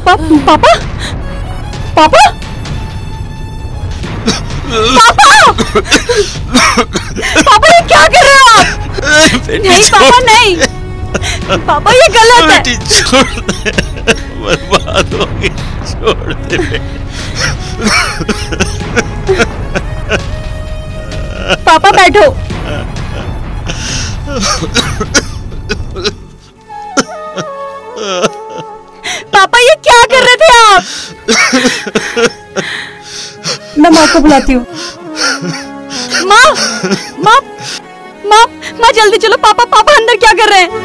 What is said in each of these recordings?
पापा पापा पापा पापा ये क्या कर रहे हो आप? नहीं पापा नहीं, पापा ये गलत है। बेटी छोड़ दे, बर्बाद होगी, छोड़ दे। पापा बैठो। पापा ये क्या कर रहे थे आप? मैं माँ को बुलाती हूँ। माँ माँ माँ माँ जल्दी चलो, पापा पापा अंदर क्या कर रहे हैं?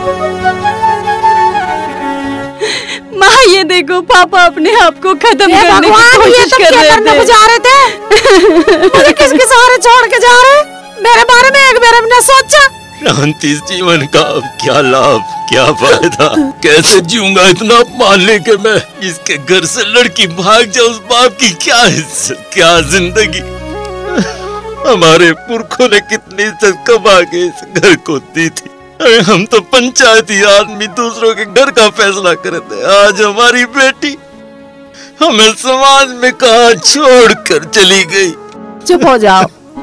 माँ ये देखो, पापा अपने आप को खत्म करने की कोशिश कर रहे थे। मुझे किसके सहारे छोड़ के जा रहे? मेरे बारे में एक बार भी न सोचा। शांति जीवन का अब क्या लाभ, क्या फायदा? कैसे जीऊंगा इतना अपमान लेके मैं? इसके घर से लड़की भाग जाए, उस बाप की क्या इज्जत, क्या जिंदगी? हमारे पुरखों ने कितनी इज्जत कमा के इस घर को दी थी। अरे हम तो पंचायती आदमी दूसरों के घर का फैसला करते, आज हमारी बेटी हमें समाज में कहाँ छोड़ कर चली गई। चुप हो जाओ।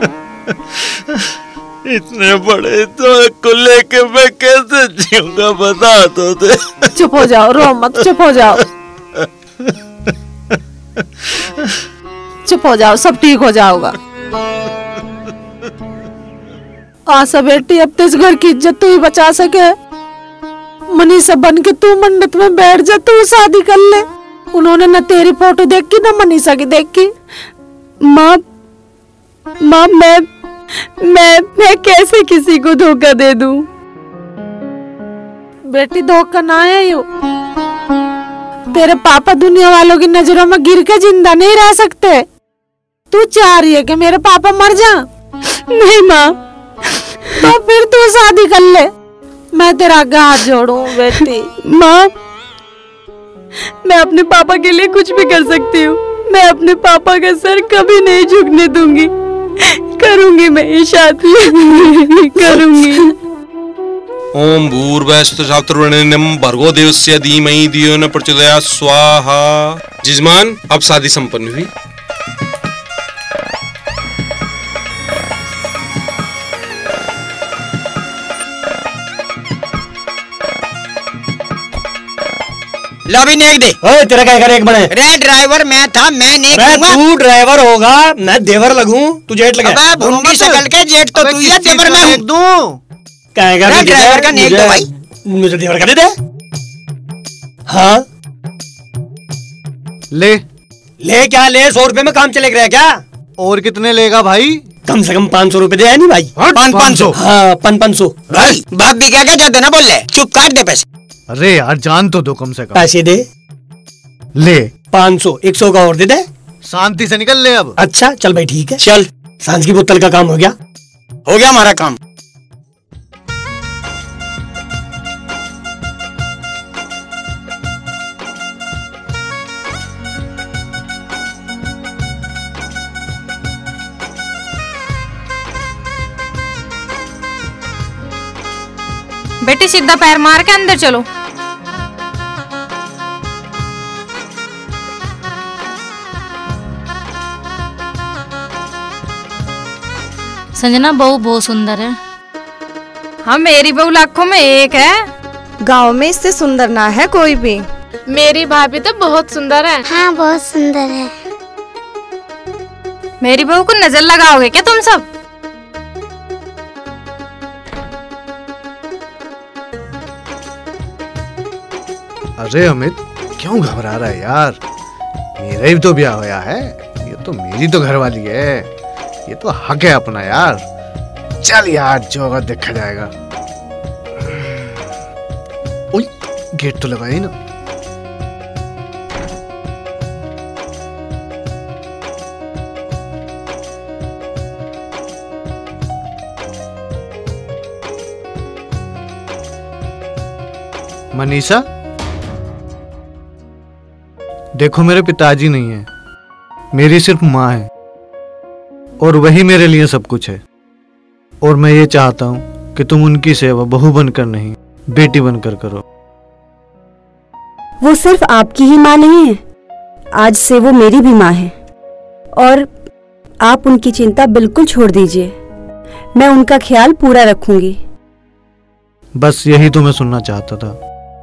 इतने बड़े तो को लेके मैं कैसे जीऊंगा, बता तो दे। चुप हो जाओ, रो मत, चुप हो जाओ, चुप हो जाओ, सब ठीक हो जाओगा। आशा बेटी, अब तो इस घर की इज्जत तू ही बचा सके। मनीषा बन के तू मंडप में बैठ जा, तू शादी कर ले। उन्होंने न तेरी फोटो देखी न मनीषा की देखी। माँ माँ मैं कैसे किसी को धोखा दे दूं? बेटी धोखा ना है यू। तेरे पापा दुनिया वालों की नजरों में गिर के जिंदा नहीं रह सकते। तू चाह रही है कि मेरे पापा मर जा? नहीं माँ। तो फिर तू शादी कर ले, मैं तेरा आगे हाथ जोड़ूं बेटी। माँ मैं अपने पापा के लिए कुछ भी कर सकती हूँ। मैं अपने पापा का सर कभी नहीं झुकने दूंगी। करूंगी मैं ये शादी, करूंगी। ओम भूर्भुवस्सुतसावितुर्वरेण्यं भर्गो देवस्य धीमहि धियो यो न प्रचोदयात् स्वाहा। जिजमान, अब शादी संपन्न हुई। लो भी नेक दे। ओए तेरा क्या करे एक बने? रे ड्राइवर मैं था, मैं नेक दूंगा। तू ड्राइवर होगा, मैं देवर लगूं, तू जेठ लगे। अबे भूंगी शक्ल के जेठ तो तू ही है, देवर मैं हूं। क्या ड्राइवर का नेक दो भाई। मुझे देवर का दे दे। हाँ ले क्या ले? 100 रुपए में काम चलेगा रहा क्या? और कितने लेगा भाई? कम से कम 500 रुपए दे। नहीं भाई? 500। हाँ 500। भाई बाप भी क्या जाते ना, बोल ले। चुप, काट दे पैसे। अरे यार जान तो दो कम से कम। पैसे दे। ले 500, 100 का और दे दे। शांति से निकल ले अब। अच्छा चल भाई, ठीक है चल। सांझ की बोतल का काम हो गया हमारा काम। बेटी सीधा पैर मार के अंदर चलो। संजना बहू बहुत सुंदर है। हाँ मेरी बहू लाखों में एक है। गांव में इससे सुंदर ना है कोई भी। मेरी भाभी तो बहुत सुंदर है। हाँ बहुत सुंदर है। मेरी बहू को नजर लगाओगे क्या तुम सब? अरे अमित क्यों घबरा रहा है यार? मेरा ही तो ब्याह होया है, ये तो मेरी तो घरवाली है, ये तो हक है अपना यार। चल यार जो होगा देखा जाएगा। ओए गेट तो लगाई ना। मनीषा देखो, मेरे पिताजी नहीं है, मेरी सिर्फ माँ है और वही मेरे लिए सब कुछ है। और मैं ये चाहता हूँ कि तुम उनकी सेवा बहू बनकर नहीं, बेटी बनकर करो। वो सिर्फ आपकी ही माँ नहीं है, आज से वो मेरी भी माँ है। और आप उनकी चिंता बिल्कुल छोड़ दीजिए, मैं उनका ख्याल पूरा रखूंगी। बस यही तो मैं सुनना चाहता था।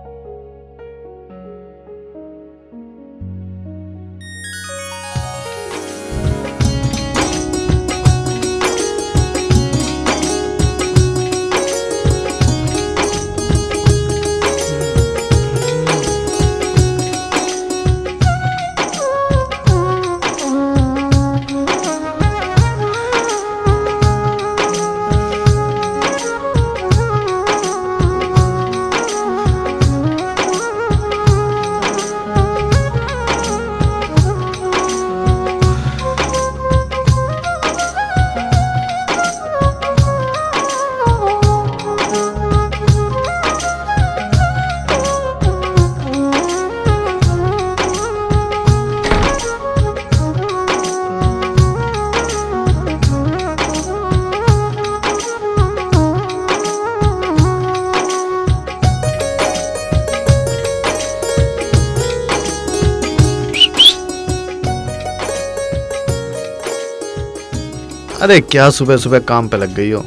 अरे क्या सुबह सुबह काम पे लग गई हो।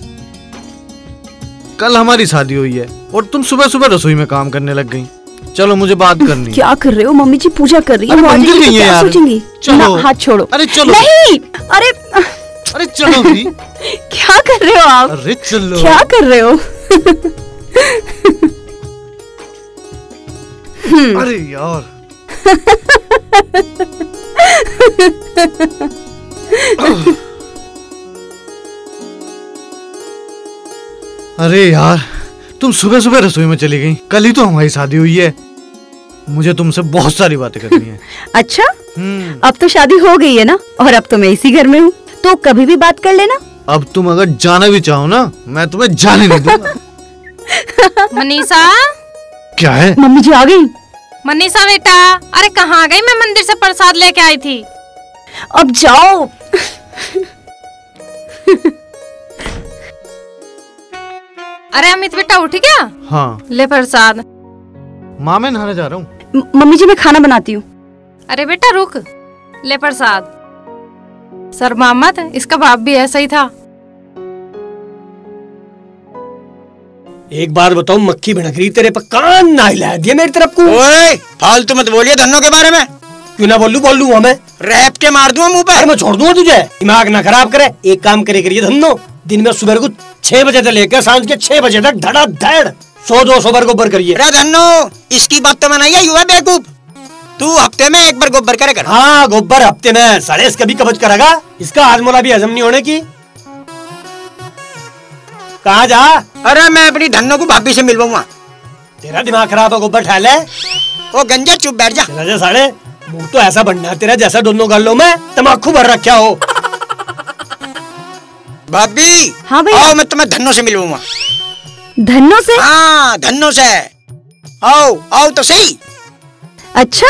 कल हमारी शादी हुई है और तुम सुबह सुबह रसोई में काम करने लग गई। चलो मुझे बात करनी है। क्या कर रहे हो? मम्मी जी पूजा कर रही है। मंदिर नहीं है यार। चलो हाथ छोड़ो। अरे चलो। नहीं, अरे चलो भी। क्या कर रहे हो आप? अरे चलो। क्या कर रहे हो? अरे यार। अरे यार, तुम सुबह सुबह रसोई में चली गई। कल ही तो हमारी शादी हुई है, मुझे तुमसे बहुत सारी बातें करनी है। अच्छा, अब तो शादी हो गई है ना, और अब तो मैं इसी घर में हूँ, तो कभी भी बात कर लेना। अब तुम अगर जाना भी चाहो ना, मैं तुम्हें जाने नहीं दूंगा। मनीषा। क्या है? मम्मी जी आ गई। मनीषा बेटा, अरे कहाँ आ गई? मैं मंदिर से प्रसाद लेके आई थी। अब जाओ। अरे अमित बेटा उठ गया? हाँ। ले प्रसाद। माँ मैं नहाने जा रहा हूँ। मम्मी जी मैं खाना बनाती हूँ। अरे बेटा रुक, ले प्रसाद। सर मोहम्मद, इसका बाप भी ऐसा ही था। एक बार बताओ, मक्खी भड़क रही तेरे पर, कान ना हिला दिया मेरी तरफ को। ओए फालतू मत बोलिए धन्नो के बारे में। क्यों ना बोल लूंगा मैं, रैप के मार दूंगा मुंह पे। मैं छोड़ दूंगा तुझे, दिमाग ना खराब करे। एक काम करे करिए धन्नो, दिन में सुबह को 6 बजे से लेकर सांझ के 6 बजे तक धड़ाधड़ 100-200 बार गोबर करिए। अरे धन्नो, इसकी बात तो मनाइए, युवा बेवकूफ। तू हफ्ते में एक बार गोबर करे कर। हाँ गोबर हफ्ते में, साले इसका भी कब्ज करेगा। इसका हाजमोला भी हजम नहीं होने की। कहाँ जा? अरे मैं अपनी धन्नो को भाभी से मिलवाऊंगा। तेरा दिमाग खराब है, गोबर ठहले। ओ गंजा चुप बैठ जा। जा साले, मुंह तो ऐसा बनना तेरा जैसा दोनों गालों में तम्बाकू भर रखा हो। भाभी। हाँ भैया। आओ, मैं तुम्हें धन्नो से मिलवाऊंगा। धन्नो से? हाँ धन्नो से। आओ आओ तो सही। अच्छा।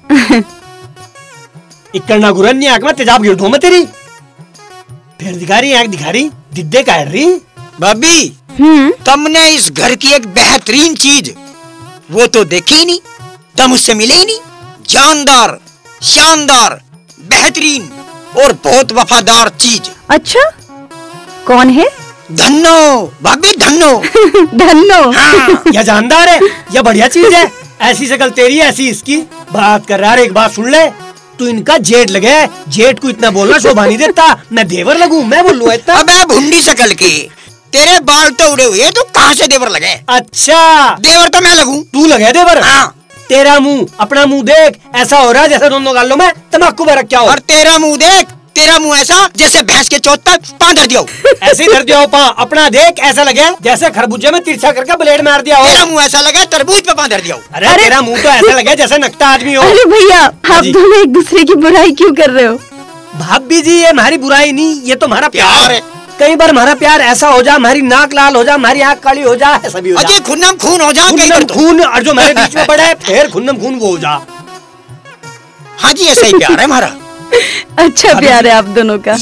इकड़ना गुरन्नी आंख में तेजाब गिर दूं मैं तेरी। फिर दिखा रही आंख, दिखा रही दिद्दे काट रही। भाभी तुमने इस घर की एक बेहतरीन चीज वो तो देखी ही नहीं, तुम उससे मिले ही नहीं। जानदार, शानदार, बेहतरीन और बहुत वफादार चीज। अच्छा, कौन है? धन्नो भाभी, धन्नो। धन्नो। हाँ। या जानदार है या बढ़िया चीज है। ऐसी शक्ल तेरी, ऐसी इसकी। बात कर रहा है, एक बात सुन ले, तू इनका जेठ लगे। जेठ को इतना बोलना शोभा नहीं देता, मैं देवर लगूं? मैं बोलूं इतना? अबे भुंडी शक्ल के, तेरे बाल तो उड़े हुए, तो कहाँ से देवर लगे? अच्छा, देवर तो मैं लगूं। तू लगे देवर? हाँ। तेरा मुंह, अपना मुंह देख, ऐसा हो रहा है जैसे दोनों गालों में तम्बाकू भर रखा हो। और तेरा मुंह देख, तेरा मुंह ऐसा जैसे भैंस के चोट तक पाँव धर दिया हो। ऐसे ही धर दिया हो पाँव। अपना देख, ऐसा लगे जैसे खरबूजे में तिरछा करके ब्लेड मार दिया हो। तेरा मुंह ऐसा लगे तरबूज पे पाँव धर दिया हो। अरे तेरा मुंह तो ऐसा लगे जैसे नकटा आदमी हो। अरे भैया, आप दोनों एक दूसरे की बुराई क्यों कर रहे हो? भाभी जी, ये हमारी बुराई नहीं, ये तो हमारा प्यार है। कई बार हमारा प्यार ऐसा हो जा, हमारी नाक लाल हो जा, हमारी आँख काली हो जा, ऐसा भी हो जा। खुन्नम खून हो जा, खून, और जो हमारे बीच में पड़ा है फिर खुन्नम खून वो हो जा। हाँ जी, ऐसा ही प्यार है हमारा। अच्छा प्यार है आप दोनों का।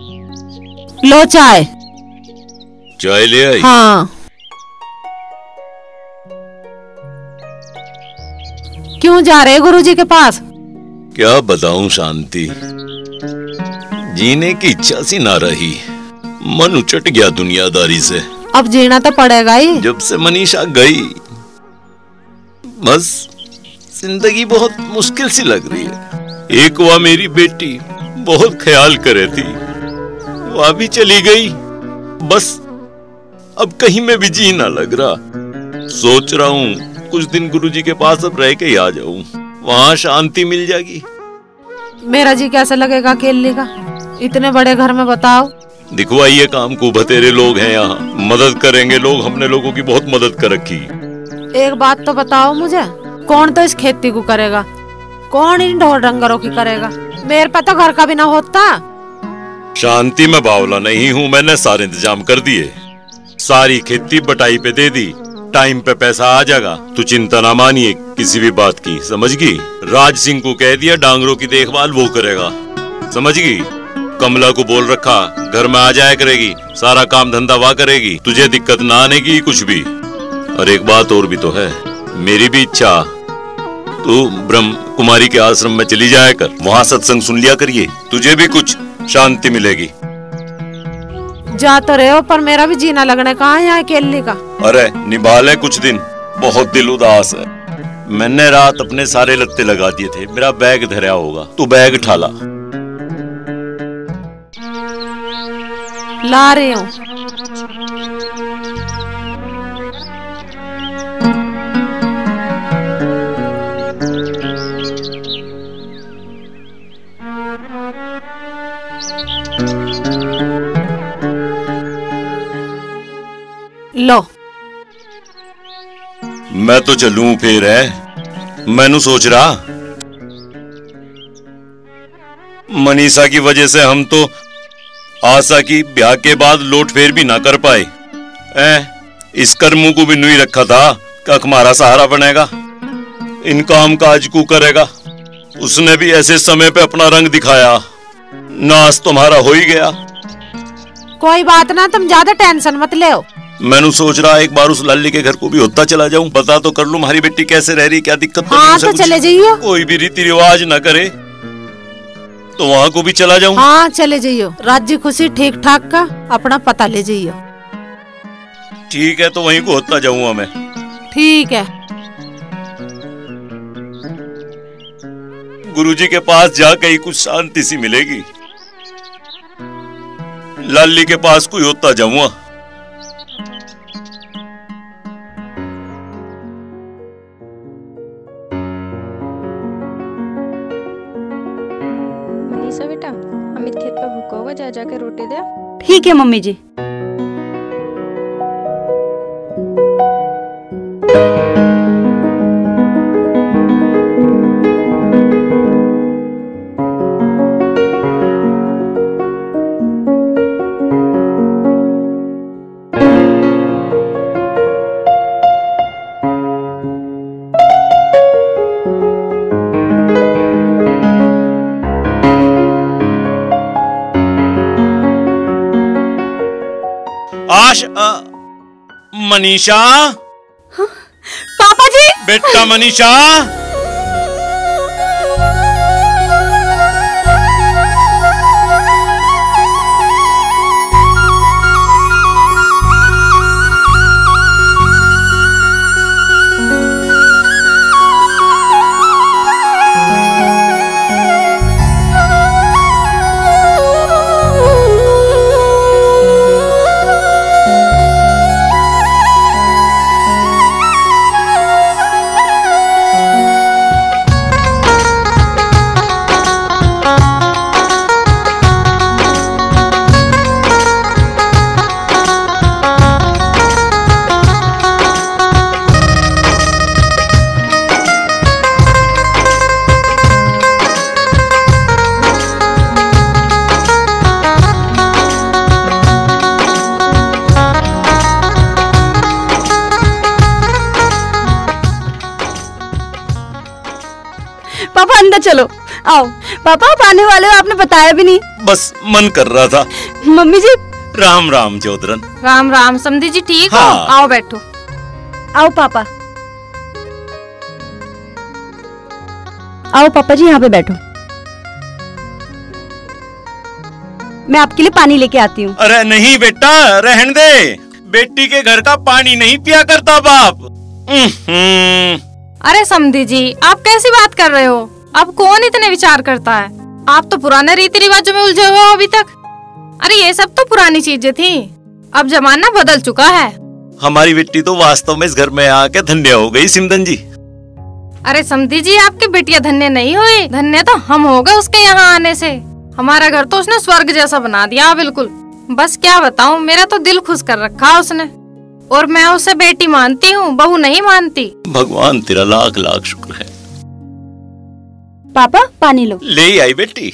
लो चाय। चाय ले आई? हाँ। क्यों जा रहे गुरुजी के पास? क्या बताऊं शांति, जीने की इच्छा सी ना रही, मन उचट गया दुनियादारी से। अब जीना तो पड़ेगा ही। जब से मनीषा गई बस जिंदगी बहुत मुश्किल सी लग रही है। एक वह मेरी बेटी बहुत ख्याल करे थी, वह भी चली गई। बस अब कहीं में भी जी ना लग रहा। सोच रहा हूँ कुछ दिन गुरुजी के पास अब रह के ही आ जाऊं, वहां शांति मिल जाएगी। मेरा जी कैसे लगेगा अकेले का इतने बड़े घर में, बताओ। दिखवाइए काम को, बतेरे लोग हैं यहाँ, मदद करेंगे लोग। हमने लोगों की बहुत मदद कर रखी। एक बात तो बताओ मुझे, कौन तो इस खेती को करेगा, कौन इन ढोर डंगरों की करेगा? मेरे पे तो घर का भी ना होता। शांति में बावला नहीं हूँ, मैंने सारे इंतजाम कर दिए। सारी खेती बटाई पे दे दी, टाइम पे पैसा आ जाएगा। तू चिंता ना मानिए किसी भी बात की, समझ गई? राज सिंह को कह दिया डांगरों की देखभाल वो करेगा, समझ गई? कमला को बोल रखा घर में आ जाया करेगी, सारा काम धंधा वहाँ करेगी, तुझे दिक्कत ना आने की कुछ भी। और एक बात और भी तो है, मेरी भी इच्छा, तू ब्रह्म कुमारी के आश्रम में चली जाया कर, वहाँ सत्संग सुन लिया करिए, तुझे भी कुछ शांति मिलेगी। जा तो रहे हो पर मेरा भी जीना लगने कहाँ है यहाँ अकेले का। अरे निभा ले कुछ दिन, बहुत दिल उदास है। मैंने रात अपने सारे लत्ते लगा दिए थे, मेरा बैग धरा होगा, तू बैग उठा ला रही हूँ। लो मैं तो चलूं फिर है, मैनू सोच रहा मनीषा की वजह से हम तो आशा की ब्याह के बाद लौट फेर भी ना कर पाए। इस कर्मों को भी नहीं रखा था कि हमारा सहारा बनेगा, इन काम काज को करेगा। उसने भी ऐसे समय पे अपना रंग दिखाया, नाश तुम्हारा हो ही गया। कोई बात ना, तुम ज्यादा टेंशन मत ले। मैंने सोच रहा एक बार उस लल्ली के घर को भी होता चला जाऊं, पता तो कर लूं हमारी बेटी कैसे रह रही, क्या दिक्कत तो हाँ, नहीं। तो चले जाइयो। कोई भी रीति रिवाज ना करे तो वहाँ को भी चला जाऊं। हाँ चले जाइयो, राज्य खुशी ठीक ठाक का अपना पता ले जाइयो। ठीक है, तो वहीं को होता जाऊंगा मैं। ठीक है। गुरुजी के पास जाकर ही कुछ शांति सी मिलेगी, लाली के पास कोई होता जाऊंगा। मनीषा बेटा, अमित खेत पे भूखा होगा, जा जाके रोटी दे। ठीक है मम्मी जी। मनीषा। हाँ? पापा जी। बेटा मनीषा। पापा अंदर चलो, आओ। पापा आप आने वाले हो, आपने बताया भी नहीं। बस मन कर रहा था। मम्मी जी। राम राम जोधरन। राम राम समधी जी, ठीक हो? हाँ। आओ बैठो। आओ पापा। आओ पापा जी यहाँ पे बैठो, मैं आपके लिए पानी लेके आती हूँ। अरे नहीं बेटा, रहने दे। बेटी के घर का पानी नहीं पिया करता बाप। अरे समधी जी, आप कैसी बात कर रहे हो? अब कौन इतने विचार करता है? आप तो पुराने रीति रिवाजों में उलझे हुए हो अभी तक। अरे ये सब तो पुरानी चीजें थी, अब जमाना बदल चुका है। हमारी बेटी तो वास्तव में इस घर में आके धन्य हो गई सिमरन जी। अरे समधी जी, आपकी बेटियां धन्य नहीं हुई, धन्य तो हम हो गए उसके यहाँ आने से। हमारा घर तो उसने स्वर्ग जैसा बना दिया बिल्कुल। बस क्या बताऊं, मेरा तो दिल खुश कर रखा उसने। और मैं उसे बेटी मानती हूँ, बहू नहीं मानती। भगवान तेरा लाख लाख शुक्र है। पापा पानी लो। ले आई बेटी।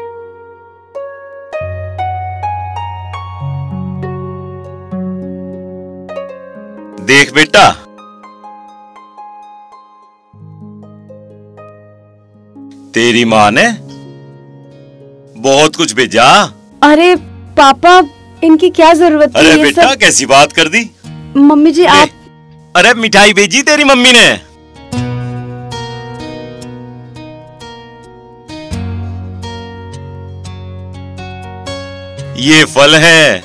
देख बेटा, तेरी माँ ने बहुत कुछ भेजा। अरे पापा, इनकी क्या जरूरत थी? अरे बेटा सब... कैसी बात कर दी। मम्मी जी आप... अरे मिठाई भेजी तेरी मम्मी ने। ये फल है।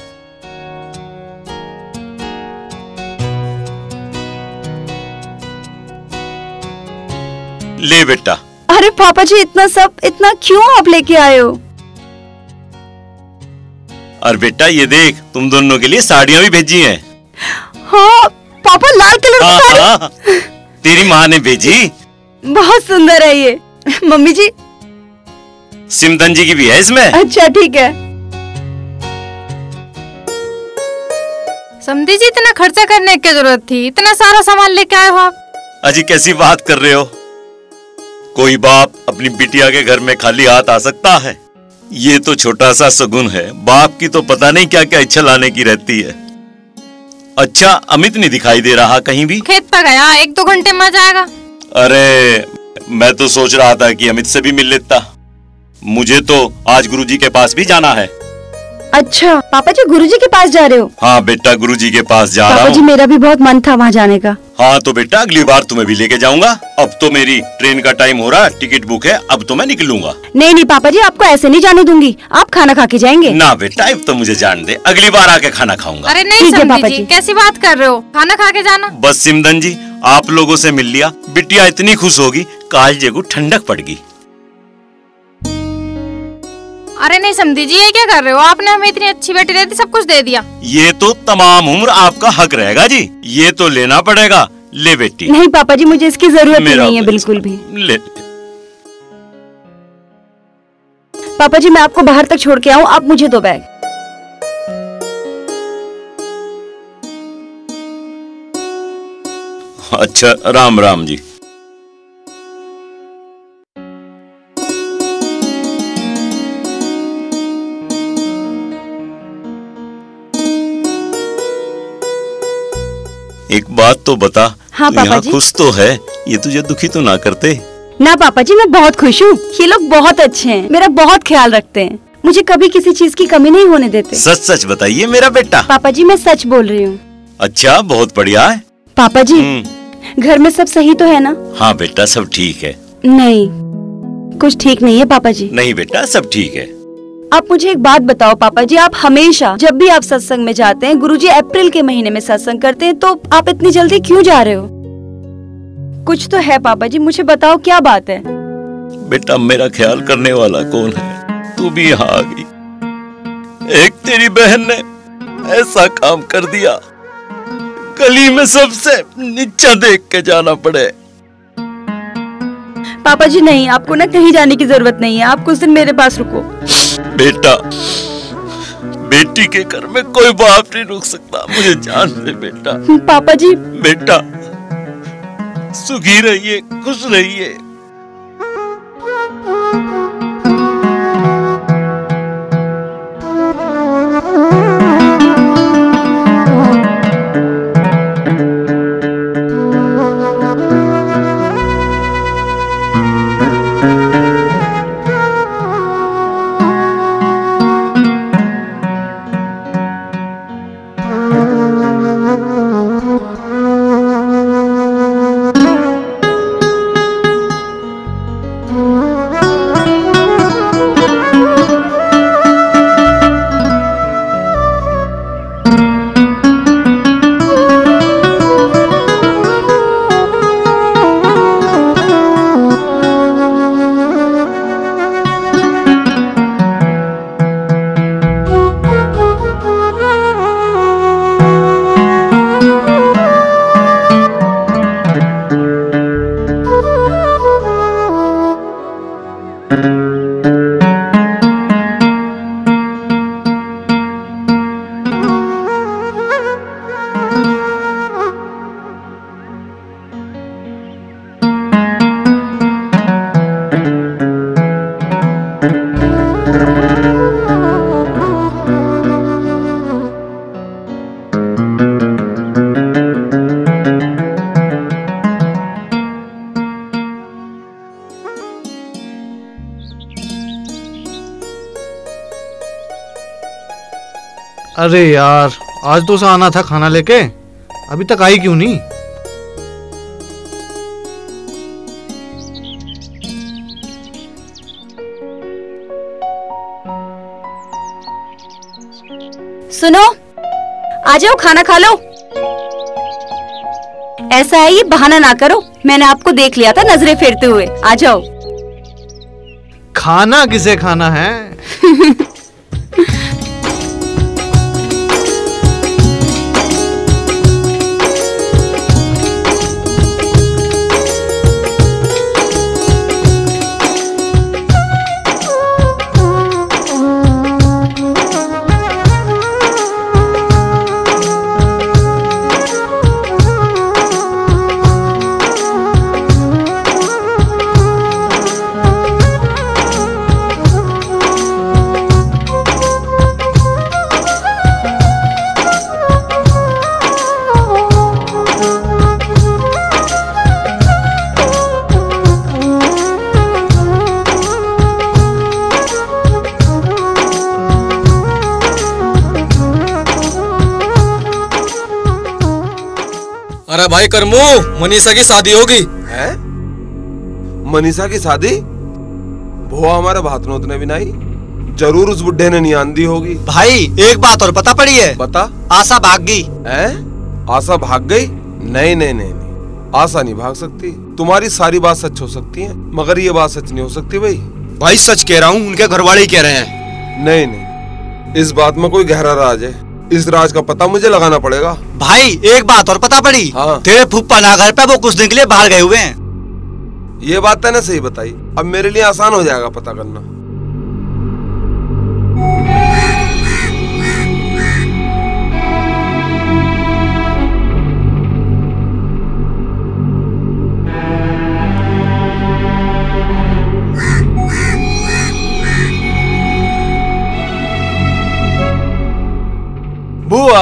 ले बेटा। अरे पापा जी, इतना क्यों आप लेके आए हो? और बेटा ये देख, तुम दोनों के लिए साड़ियां भी भेजी हैं। हाँ पापा, लाल कलर की साड़ी। हाँ, तेरी माँ ने भेजी। बहुत सुंदर है ये। मम्मी जी, सिमरन जी की भी है इसमें। अच्छा ठीक है। समधी जी, इतना खर्चा करने की जरूरत थी? इतना सारा सामान लेके आए हो आप। अजी कैसी बात कर रहे हो? कोई बाप अपनी बिटिया के घर में खाली हाथ आ सकता है? ये तो छोटा सा शगुन है। बाप की तो पता नहीं क्या क्या इच्छा लाने की रहती है। अच्छा, अमित नहीं दिखाई दे रहा कहीं भी? खेत पर गया, 1-2 घंटे में आ जाएगा। अरे मैं तो सोच रहा था कि अमित से भी मिल लेता। मुझे तो आज गुरुजी के पास भी जाना है। अच्छा पापा जी, गुरुजी के पास जा रहे हो? हाँ बेटा, गुरुजी के पास जा रहा हूँ। पापा जी, मेरा भी बहुत मन था वहाँ जाने का। हाँ तो बेटा, अगली बार तुम्हें भी लेके जाऊंगा। अब तो मेरी ट्रेन का टाइम हो रहा है, टिकट बुक है, अब तो मैं निकलूंगा। नहीं पापा जी, आपको ऐसे नहीं जाने दूंगी। आप खाना खा के जाएंगे। ना बेटा, अब तो मुझे जान दे, अगली बार आके खाना खाऊंगा। अरे नहीं समधी जी, कैसी बात कर रहे हो? खाना खा के जाना। बस सिमरन जी, आप लोगों से मिल लिया, बिटिया इतनी खुश होगी, कालजे को ठंडक पड़ गई। अरे नहीं समधी जी, ये क्या कर रहे हो? आपने हमें इतनी अच्छी बेटी दे दी, सब कुछ दे दिया। ये तो तमाम उम्र आपका हक रहेगा जी, ये तो लेना पड़ेगा। ले बेटी। नहीं पापा जी, मुझे इसकी जरूरत नहीं है बिल्कुल भी। ले। पापा जी, मैं आपको बाहर तक छोड़ के आऊँ, आप मुझे दो बैग। अच्छा, राम राम जी। एक बात तो बता। हाँ पापा जी। खुश तो है, ये तुझे दुखी तो ना करते? ना पापा जी, मैं बहुत खुश हूँ। ये लोग बहुत अच्छे हैं, मेरा बहुत ख्याल रखते हैं, मुझे कभी किसी चीज की कमी नहीं होने देते। सच सच बताइए मेरा बेटा। पापा जी, मैं सच बोल रही हूँ। अच्छा, बहुत बढ़िया है। पापा जी, घर में सब सही तो है ना? हाँ बेटा, सब ठीक है। नहीं, कुछ ठीक नहीं है पापा जी। नहीं बेटा, सब ठीक है। आप मुझे एक बात बताओ पापा जी, आप हमेशा जब भी आप सत्संग में जाते हैं, गुरुजी अप्रैल के महीने में सत्संग करते हैं, तो आप इतनी जल्दी क्यों जा रहे हो? कुछ तो है पापा जी, मुझे बताओ क्या बात है? बेटा, मेरा ख्याल करने वाला कौन है? तू भी यहाँ आ गई। एक तेरी बहन ने ऐसा काम कर दिया, गली में सबसे नीचा देख के जाना पड़े। पापा जी नहीं, आपको ना कहीं जाने की जरूरत नहीं है, आप कुछ दिन मेरे पास रुको। बेटा, बेटी के घर में कोई बाप नहीं रुक सकता, मुझे जान दे बेटा। पापा जी। बेटा, सुखी रहिए, खुश रहिए। अरे यार, आज तो उसे आना था खाना लेके, अभी तक आई क्यों नहीं? सुनो, आ जाओ खाना खा लो। ऐसा है, ये बहाना ना करो, मैंने आपको देख लिया था नजरें फेरते हुए। आ जाओ। खाना किसे खाना है? अरे भाई करमू, मनीषा की शादी होगी। है? मनीषा की शादी? वो हमारे भात नोतने भी नहीं, जरूर उस बुढ़े ने नियान दी होगी। भाई एक बात और पता पड़ी है। बता। आशा भाग गई। है? आशा भाग गई? नहीं नहीं नहीं नहीं, आशा नहीं भाग सकती। तुम्हारी सारी बात सच हो सकती है, मगर ये बात सच नहीं हो सकती भाई। भाई सच कह रहा हूँ, उनके घर वाले ही कह रहे हैं। नहीं नहीं, इस बात में कोई गहरा राज है। इस राज का पता मुझे लगाना पड़ेगा। भाई एक बात और पता पड़ी। हाँ। तेरे फूफा ना घर पे, वो कुछ दिन के लिए बाहर गए हुए हैं। ये बात तैने सही बताई, अब मेरे लिए आसान हो जाएगा पता करना। बुआ,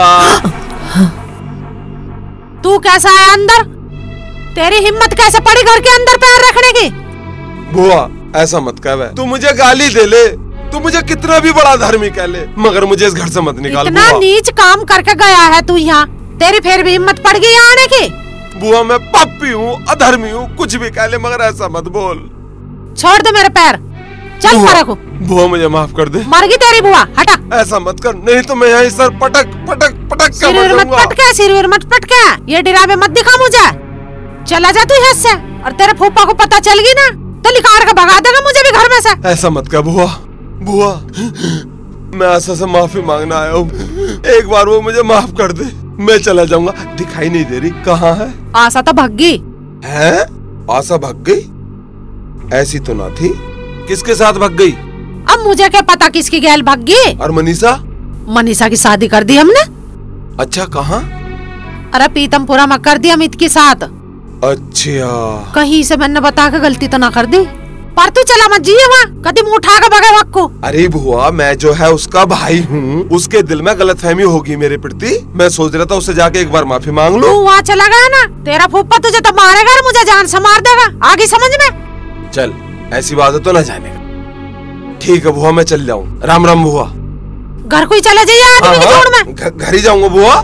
तू कैसा है अंदर? तेरी हिम्मत कैसे पड़ी घर के अंदर पैर रखने की? बुआ ऐसा मत कह, तू मुझे गाली दे ले, तू मुझे कितना भी बड़ा धर्मी कह ले, मगर मुझे इस घर से मत निकाल। इतना नीच काम करके गया है तू यहाँ, तेरी फिर भी हिम्मत पड़ गई यहाँ आने की? बुआ मैं पापी हूँ, अधर्मी हूँ, कुछ भी कह ले, मगर ऐसा मत बोल। छोड़ दे मेरे पैर, चल फरक हो। बुआ मुझे माफ कर दे। मर गई तेरी बुआ, हटा। ऐसा मत कर, नहीं तो मैं यहाँ सर पटक पटक पटक कर मर जाऊंगा। सिर मत पटके, ये डरावे मत दिखा मुझे। चला जा तू यहाँ से, और तेरे फूफा को पता चल गई ना तो निकाल के भगा देगा मुझे भी घर में से। ऐसा मत कर बुआ, बुआ मैं आशा से माफी मांगना आया हूँ, एक बार वो मुझे माफ कर दे, मैं चला जाऊंगा। दिखाई नहीं दे रही, कहाँ है? आशा तो भाग गई है? आशा भाग गई? ऐसी तो ना थी, किसके साथ भाग गई? अब मुझे क्या पता किसकी गैल भाग गई। और मनीषा? मनीषा की शादी कर दी हमने। अच्छा कहाँ? अरे पीतमपुरा में कर दी अमित के साथ। अच्छा, कहीं से मैंने बता के गलती तो ना कर दी, पर तू चला मत जिए वहाँ, कदम उठा के भगा वक्त को। अरे बुआ मैं जो है उसका भाई हूँ, उसके दिल में गलतफहमी होगी मेरे प्रति, मैं सोच रहा था उससे जाके एक बार माफी मांग लूं। तू वहाँ चला गया ना, तेरा फूफा तुझे तो मारेगा और मुझे जान से मार देगा, आगे समझ में। चल ऐसी बात है तो न जाने। ठीक है बुआ मैं चल जाऊँ। राम राम बुआ। घर को ही चले जाइए आदमी की जोड़ में। घर ही जाऊंगा बुआ।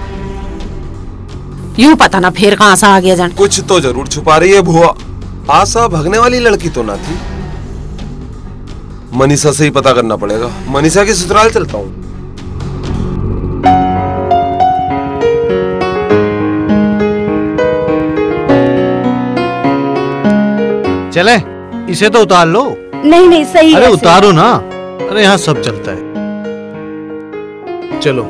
यूँ पता ना फिर कहाँ से आ गया जान। कुछ तो जरूर छुपा रही है बुआ। आशा भगने वाली लड़की तो ना थी। मनीषा से ही पता करना पड़ेगा। मनीषा के ससुराल चलता हूँ। चले, इसे तो उतार लो। नहीं नहीं सही अरे है। उतारो ना, अरे यहाँ सब चलता है। चलो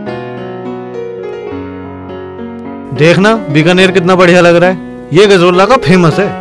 देखना बीकानेर कितना बढ़िया लग रहा है, ये गजरोला का फेमस है।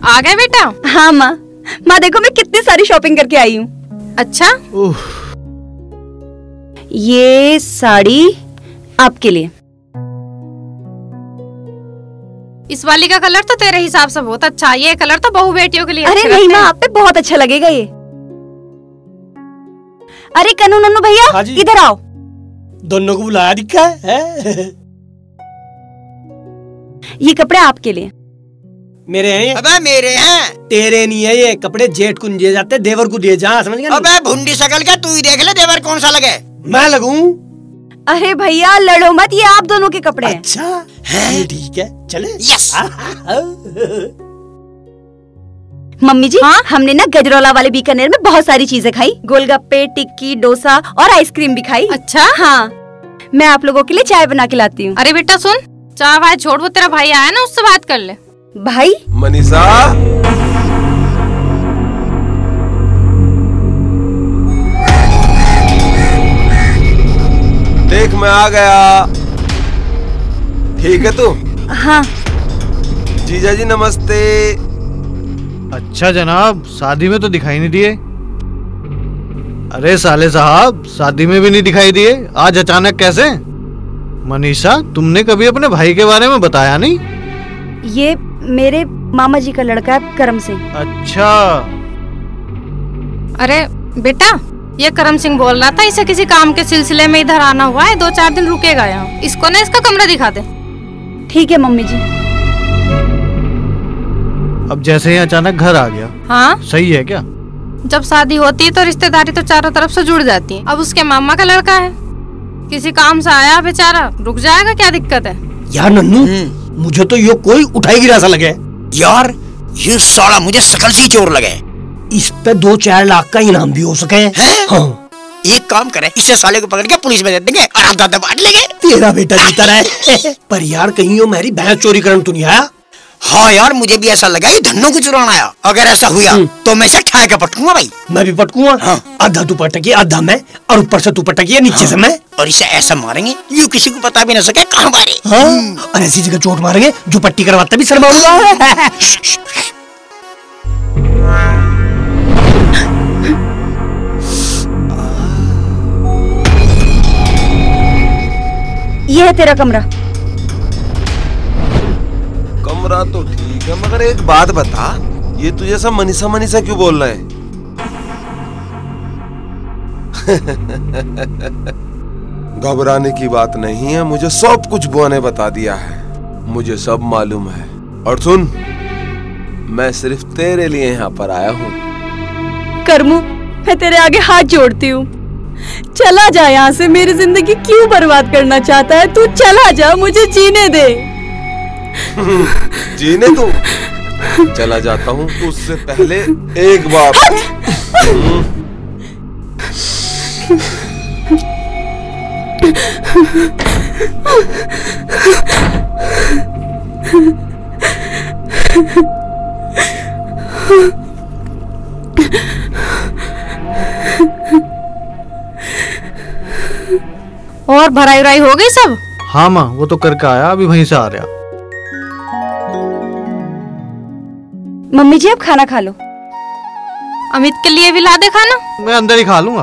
आ गए बेटा? हाँ माँ। माँ देखो मैं कितनी सारी शॉपिंग करके आई हूँ। अच्छा, ये साड़ी आपके लिए। इस वाली का कलर तो तेरे हिसाब से बहुत अच्छा है, ये कलर तो बहू बेटियों के लिए अरे अच्छे नहीं लगते माँ, हैं। आप पे बहुत अच्छा लगेगा ये। अरे कन्नू नन्नू भैया, हाँ जी। इधर आओ। दोनों को बुलाया दिखा है? ये कपड़े आपके लिए। मेरे हैं ये? अबे मेरे हैं। तेरे नहीं है ये कपड़े, जेठ को दिए जाते, देवर को दिए जा, समझ गया? अबे भुंडी शकल का, तू ही देख ले देवर कौन सा लगे। मैं लगूं? अरे भैया लड़ो मत, ये आप दोनों के कपड़े हैं। अच्छा है, ठीक है चले। यस। मम्मी जी, हाँ? हमने ना गजरौला वाले बीकानेर में बहुत सारी चीजें खाई। गोलगप्पे, टिक्की, डोसा और आइसक्रीम भी खाई। अच्छा, हाँ। मैं आप लोगों के लिए चाय बना के लाती हूँ। अरे बेटा सुन, चाय भाई छोड़, वो तेरा भाई आया ना, उससे बात कर ले। भाई? मनीषा, देख मैं आ गया। ठीक है तू? हाँ। जीजा जी नमस्ते। अच्छा जनाब, शादी में तो दिखाई नहीं दिए। अरे साले साहब, शादी में भी नहीं दिखाई दिए, आज अचानक कैसे? मनीषा, तुमने कभी अपने भाई के बारे में बताया नहीं? ये मेरे मामा जी का लड़का है, करम सिंह। अच्छा। अरे बेटा, ये करम सिंह बोल रहा था, इसे किसी काम के सिलसिले में इधर आना हुआ है, 2-4 दिन रुकेगा यहाँ। इसको ना इसका कमरा दिखा दे। ठीक है मम्मी जी। अब जैसे ही अचानक घर आ गया। हाँ, सही है क्या? जब शादी होती है तो रिश्तेदारी तो चारों तरफ से जुड़ जाती है। अब उसके मामा का लड़का है, किसी काम से आया बेचारा, रुक जाएगा, क्या दिक्कत है? यार नन्नू, मुझे तो ये कोई उठाई गिरा सा लगे। यार ये साला मुझे शकल से ही चोर लगे। इस पे 2-4 लाख का इनाम भी हो सके। हाँ। एक काम करें, इससे साले को पकड़ के पुलिस में दे देंगे और आधा आधा बांट लेंगे। तेरा बेटा जीता रहे। पर यार कहीं वो मेरी भैंस चोरी करने तो नहीं आया? हाँ यार, मुझे भी ऐसा लगा ये धन्नो को चुराना आया। अगर ऐसा हुआ तो मैं इसे ठाए के पटकूंगा भाई। मैं भी पटकूंगा। हाँ। आधा तू पटकी, आधा मैं, और ऊपर से तू पटकी, नीचे से मैं। और इसे ऐसा मारेंगे यूं किसी को पता भी न सके कहाँ मारे। हाँ। और ऐसी जगह चोट मारेंगे जो पट्टी करवाता भी शर्माऊंगा। ये है तेरा कमरा। कमरा तो ठीक है, मगर एक बात बता, ये तुझे सब मनीषा मनीषा क्यों बोल रहे हैं? घबराने की बात नहीं है, मुझे सब कुछ बुआ ने बता दिया है, मुझे सब मालूम है। और सुन, मैं सिर्फ तेरे लिए यहाँ पर आया हूँ। करमू, मैं तेरे आगे हाथ जोड़ती हूँ, चला जा यहाँ से। मेरी जिंदगी क्यों बर्बाद करना चाहता है? तू चला जा, मुझे जीने दे। जीने दो? चला जाता हूँ, उससे पहले एक बार। और भराई उराई हो गई सब? हाँ माँ, वो तो करके आया, अभी वहीं से आ रहा। मम्मी जी अब खाना खा लो। अमित के लिए भी ला दे खाना। मैं अंदर ही खा लूंगा।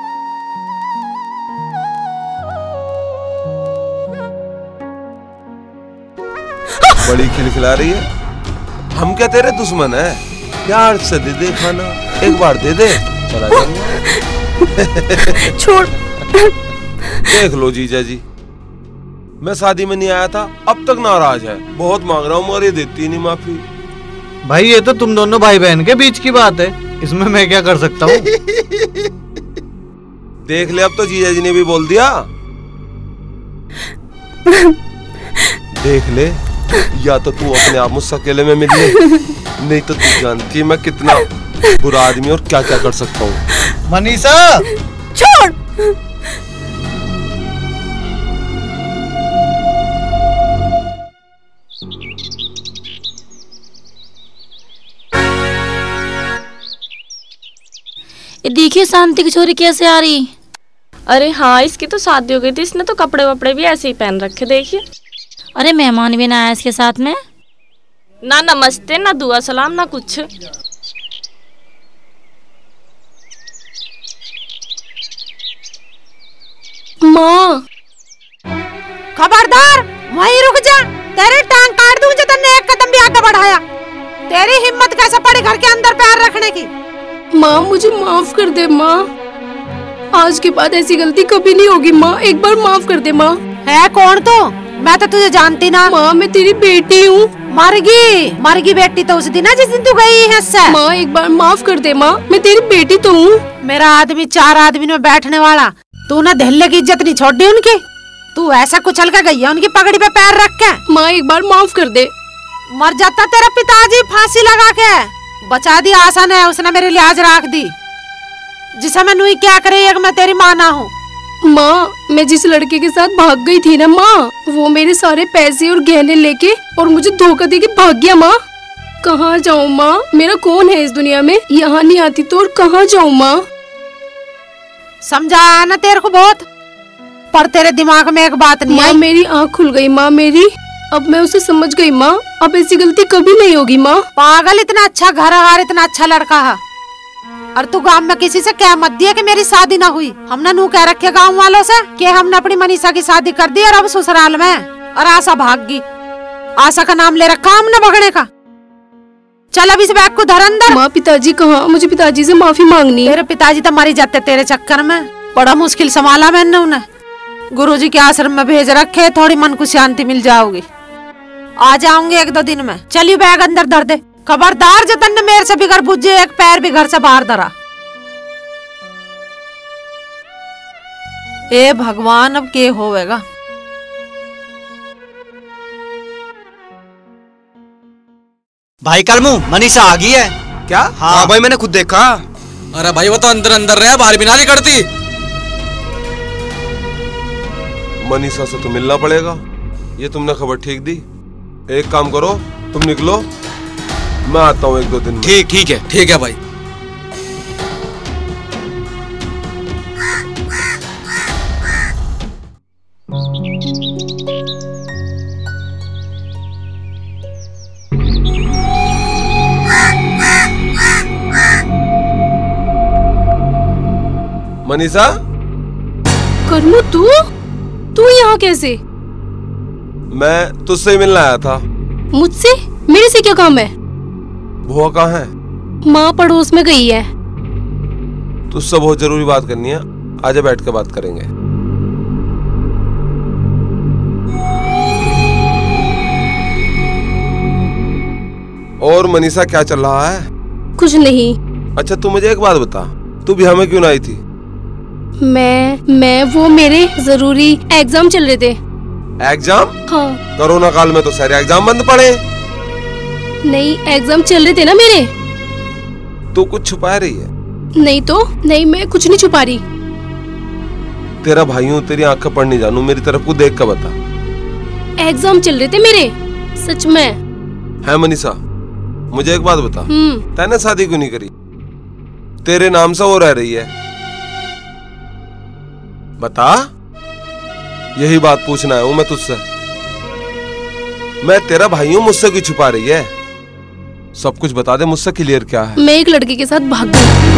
बड़ी खिलखिला रही है। हम क्या तेरे दुश्मन है? प्यार से दे दे खाना, एक बार दे दे, चला जाऊंगा। छोड़। देख लो जीजा जी, मैं शादी में नहीं आया था, अब तक नाराज है, बहुत मांग रहा हूँ मगर ये देती नहीं माफी। भाई ये तो तुम दोनों भाई बहन के बीच की बात है, इसमें मैं क्या कर सकता हूँ? देख ले, अब तो जीजा जी ने भी बोल दिया। देख ले, या तो तू अपने आप मुझसे अकेले में मिल ले, नहीं तो तू जानती है मैं कितना बुरा आदमी और क्या क्या कर सकता हूँ। मनीषा, छोड़। देखिए शांति की छोरी कैसे आ रही। अरे हाँ, इसकी तो शादी हो गई थी, इसने तो कपड़े वपड़े भी ऐसे ही पहन रखे, देखिए। अरे मेहमान भी ना आया इसके साथ में। ना नमस्ते, ना दुआ सलाम, ना कुछ। माँ, खबरदार, वहीं रुक जा, तेरी टांग काट दूं जो तन्ने एक कदम भी आगे बढ़ाया। तेरी हिम्मत कैसे पड़ी घर के अंदर पैर रखने की? माँ मुझे माफ कर दे माँ, आज के बाद ऐसी गलती कभी नहीं होगी माँ, एक बार माफ कर दे माँ। है कौन तो? मैं तो तुझे जानती ना। माँ मैं तेरी बेटी हूँ। मरगी बेटी तो उस दिन है जिस दिन तू गई है इससे। माँ एक बार माफ कर दे माँ, मैं तेरी बेटी तो हूँ। मेरा आदमी 4 आदमी में बैठने वाला, तूने धल्ले की इज्जत नहीं छोड़ दी उनकी। तू ऐसा कुचल कर गई है उनकी पगड़ी पे पैर रख के। माँ एक बार माफ कर दे। मर जाता तेरा पिताजी फांसी लगा के, बचा दी आशा ने, उसने मेरी लिहाज रख दी। जिसे मैं नुई क्या करे, एक मैं तेरी माँ ना हूँ। माँ मैं जिस लड़के के साथ भाग गई थी ना माँ, वो मेरे सारे पैसे और गहने लेके और मुझे धोखा दे के भाग गया माँ। कहाँ जाऊँ माँ, मेरा कौन है इस दुनिया में? यहाँ नहीं आती तो और कहाँ जाऊँ माँ? समझाया ना तेरे को बहुत, पर तेरे दिमाग में एक बात नहीं आई। मेरी आँख खुल गई माँ मेरी, अब मैं उसे समझ गई माँ, अब ऐसी गलती कभी नहीं होगी माँ। पागल, इतना अच्छा घर और इतना अच्छा लड़का है, और तू गांव में किसी से कह मत दिया कि मेरी शादी ना हुई। हमने नू कह रखे गांव वालों से कि हमने अपनी मनीषा की शादी कर दी और अब ससुराल में, और आशा भाग गई। आशा का नाम ले रखा हमने भगने का। चल अब इस बैग को धर अंदर। माँ पिताजी कहाँ? मुझे पिताजी से माफी मांगनी है। तेरे पिताजी तो मर जाते तेरे चक्कर में, बड़ा मुश्किल संभाला मैंने उन्हें। गुरुजी के आश्रम में भेज रखे, थोड़ी मन को शांति मिल जाओगी। आ जाऊंगे 1-2 दिन में। चलिए बैग अंदर धर दे। खबरदार जो तन्ने मेरे से बिगड़ बुझे, एक पैर भी घर से बाहर धरा। ए भगवान, अब के होवेगा? भाई करमू, मनीषा आ गई है क्या? हाँ भाई मैंने खुद देखा। अरे भाई वो तो अंदर अंदर रहे, बाहर भी ना करती। मनीषा से तो मिलना पड़ेगा, ये तुमने खबर ठीक दी। एक काम करो, तुम निकलो, मैं आता हूँ 1-2 दिन में। ठीक है भाई। मनीषा, करमू तू यहाँ कैसे? मैं तुझसे ही मिलने आया था। मुझसे? मेरे से क्या काम है? बुआ कहाँ है? माँ पड़ोस में गई है। तुझसे बहुत जरूरी बात करनी है, आजा बैठ के बात करेंगे। और मनीषा क्या चल रहा है? कुछ नहीं। अच्छा तू मुझे एक बात बता, तू बिहार में क्यों आई थी? मैं वो मेरे जरूरी एग्जाम चल रहे थे। एग्जाम? हाँ। कोरोना काल में तो सारे एग्जाम बंद पड़े। नहीं, एग्जाम चल रहे थे ना मेरे। तू कुछ छुपा रही है? नहीं तो नहीं, मैं कुछ नहीं छुपा रही। तेरा भाई हूँ, तेरी आंखें पढ़ नहीं जानू, मेरी तरफ को देख कर बता। एग्जाम चल रहे थे मेरे, सच में। है मनीषा, मुझे एक बात बता, तैने शादी क्यों नहीं करी? तेरे नाम से वो रह रही है, बता। यही बात पूछना है मैं तुझसे। मैं तेरा भाई हूँ, मुझसे क्यों छुपा रही है? सब कुछ बता दे, मुझसे क्लियर क्या है। मैं एक लड़के के साथ भाग गई।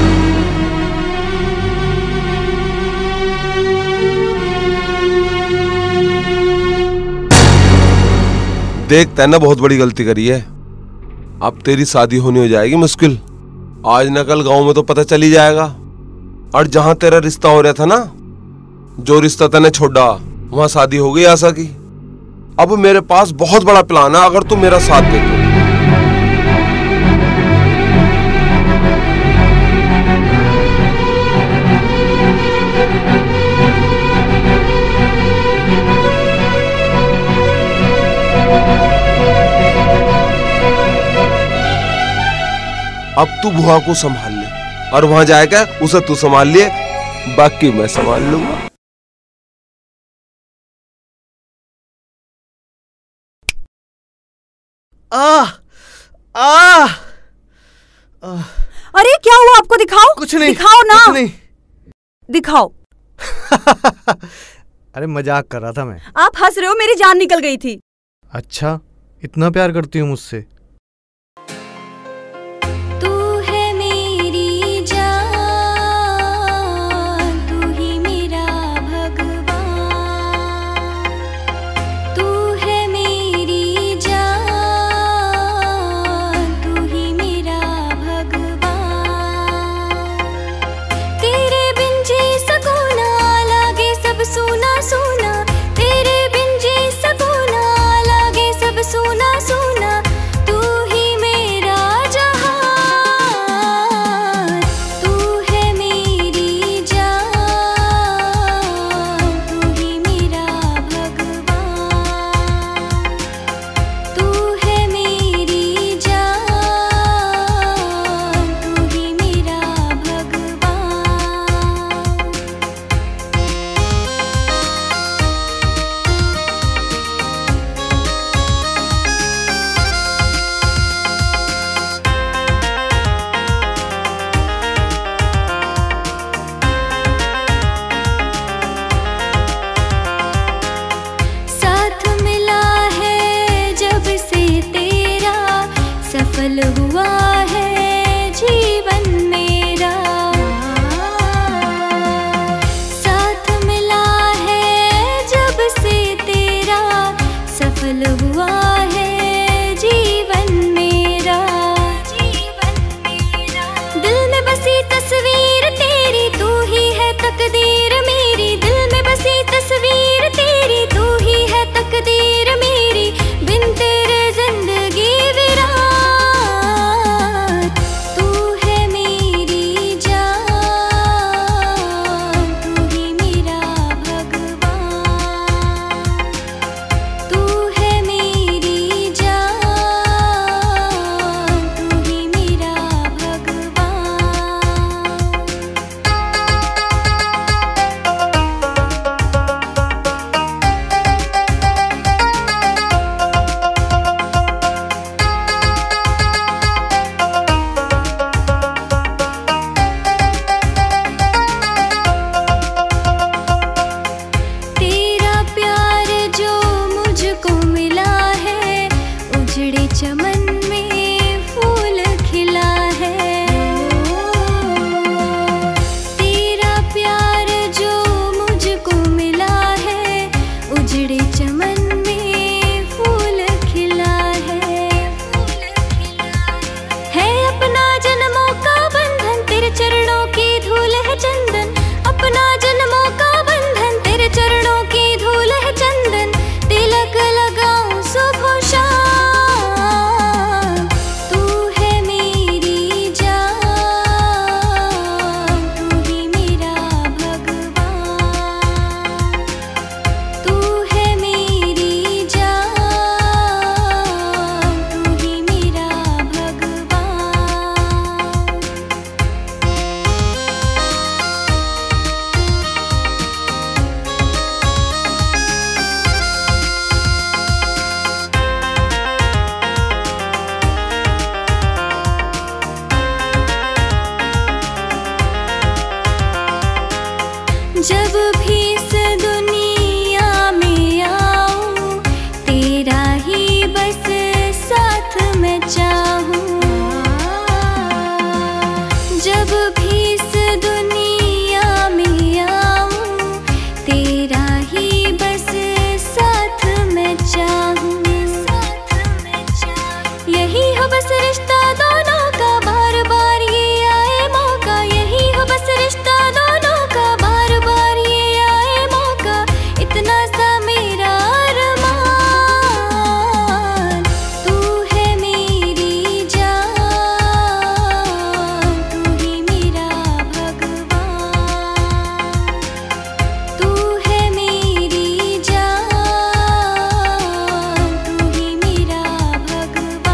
देख, तैने बहुत बड़ी गलती करी है। अब तेरी शादी होनी हो जाएगी मुश्किल। आज न कल गांव में तो पता चल ही जाएगा। और जहां तेरा रिश्ता हो रहा था ना, जो रिश्ता तैने छोड़ा, वहां शादी हो गई आशा की। अब मेरे पास बहुत बड़ा प्लान है, अगर तू मेरा साथ दे तो। अब तू बुआ को संभाल ले, और वहां जाएगा उसे तू संभाल लिए, बाकी मैं संभाल लूंगा। अरे क्या हुआ आपको? दिखाओ। कुछ नहीं, दिखाओ ना। कुछ नहीं। दिखाओ। अरे मजाक कर रहा था मैं। आप हंस रहे हो, मेरी जान निकल गई थी। अच्छा, इतना प्यार करती हो मुझसे? जब भी इस दुनिया में आऊं तेरा ही बस साथ मैं चाहूं। जब भी इस दुनिया में आऊं तेरा ही बस साथ मैं चाहूं। यही हो बस रिश्ता दोनों का, बार बार ये आए मौका। यही हो बस रिश्ता दोनों का, बार बार ये आए मौका। इतना सा मेरा अरमान, तू है मेरी जान, तू ही मेरा भगवान। तू है मेरी जान, तू ही मेरा भगवान।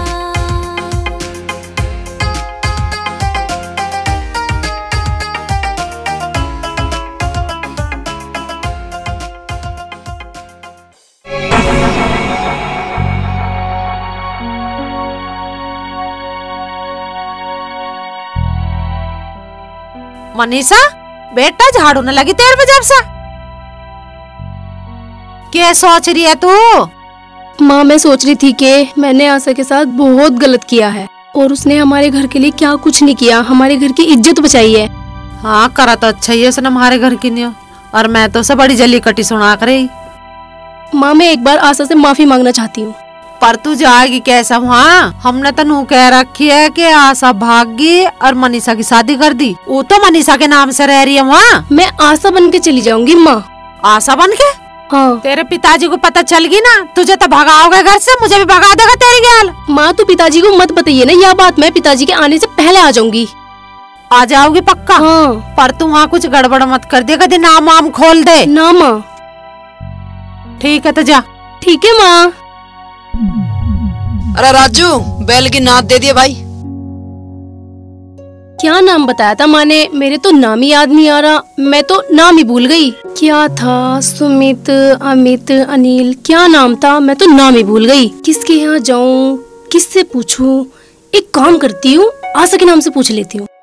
मनीषा बेटा, झाड़ू न लगी तेरे पे जब से? क्या सोच रही है तू? माँ मैं सोच रही थी कि मैंने आशा के साथ बहुत गलत किया है और उसने हमारे घर के लिए क्या कुछ नहीं किया, हमारे घर की इज्जत बचाई है। हाँ करा तो अच्छा ही है उसने हमारे घर की नहीं, और मैं तो सब बड़ी जली कटी सुना कर रही। माँ मैं एक बार आशा से माफी मांगना चाहती हूँ। पर तू जाएगी कैसा वहाँ? हमने तो नू कह रखी है कि आशा भागी और मनीषा की शादी कर दी। वो तो मनीषा के नाम से रह रही है वहाँ। मैं आशा बन के चली जाऊंगी माँ। आशा बन के? हाँ। तेरे पिताजी को पता चल गई ना, तुझे तो भगाओगे घर से, मुझे भी भगा देगा तेरी गैल। माँ तू पिताजी को मत बताइए ना, यह बात मैं पिताजी के आने से पहले आ जाऊंगी। आ जाओगी पक्का? हाँ। पर तू वहाँ कुछ गड़बड़ मत कर दे, कभी नाम वाम खोल दे ना माँ। ठीक है तो जा। ठीक है माँ। अरे राजू बैल की नाद दे दिए भाई। क्या नाम बताया था माँ ने? मेरे तो नाम ही याद नहीं आ रहा, मैं तो नाम ही भूल गई। क्या था? सुमित, अमित, अनिल, क्या नाम था? मैं तो नाम ही भूल गई। किसके यहाँ जाऊँ, किससे पूछूं? एक काम करती हूँ, आशा के नाम से पूछ लेती हूँ।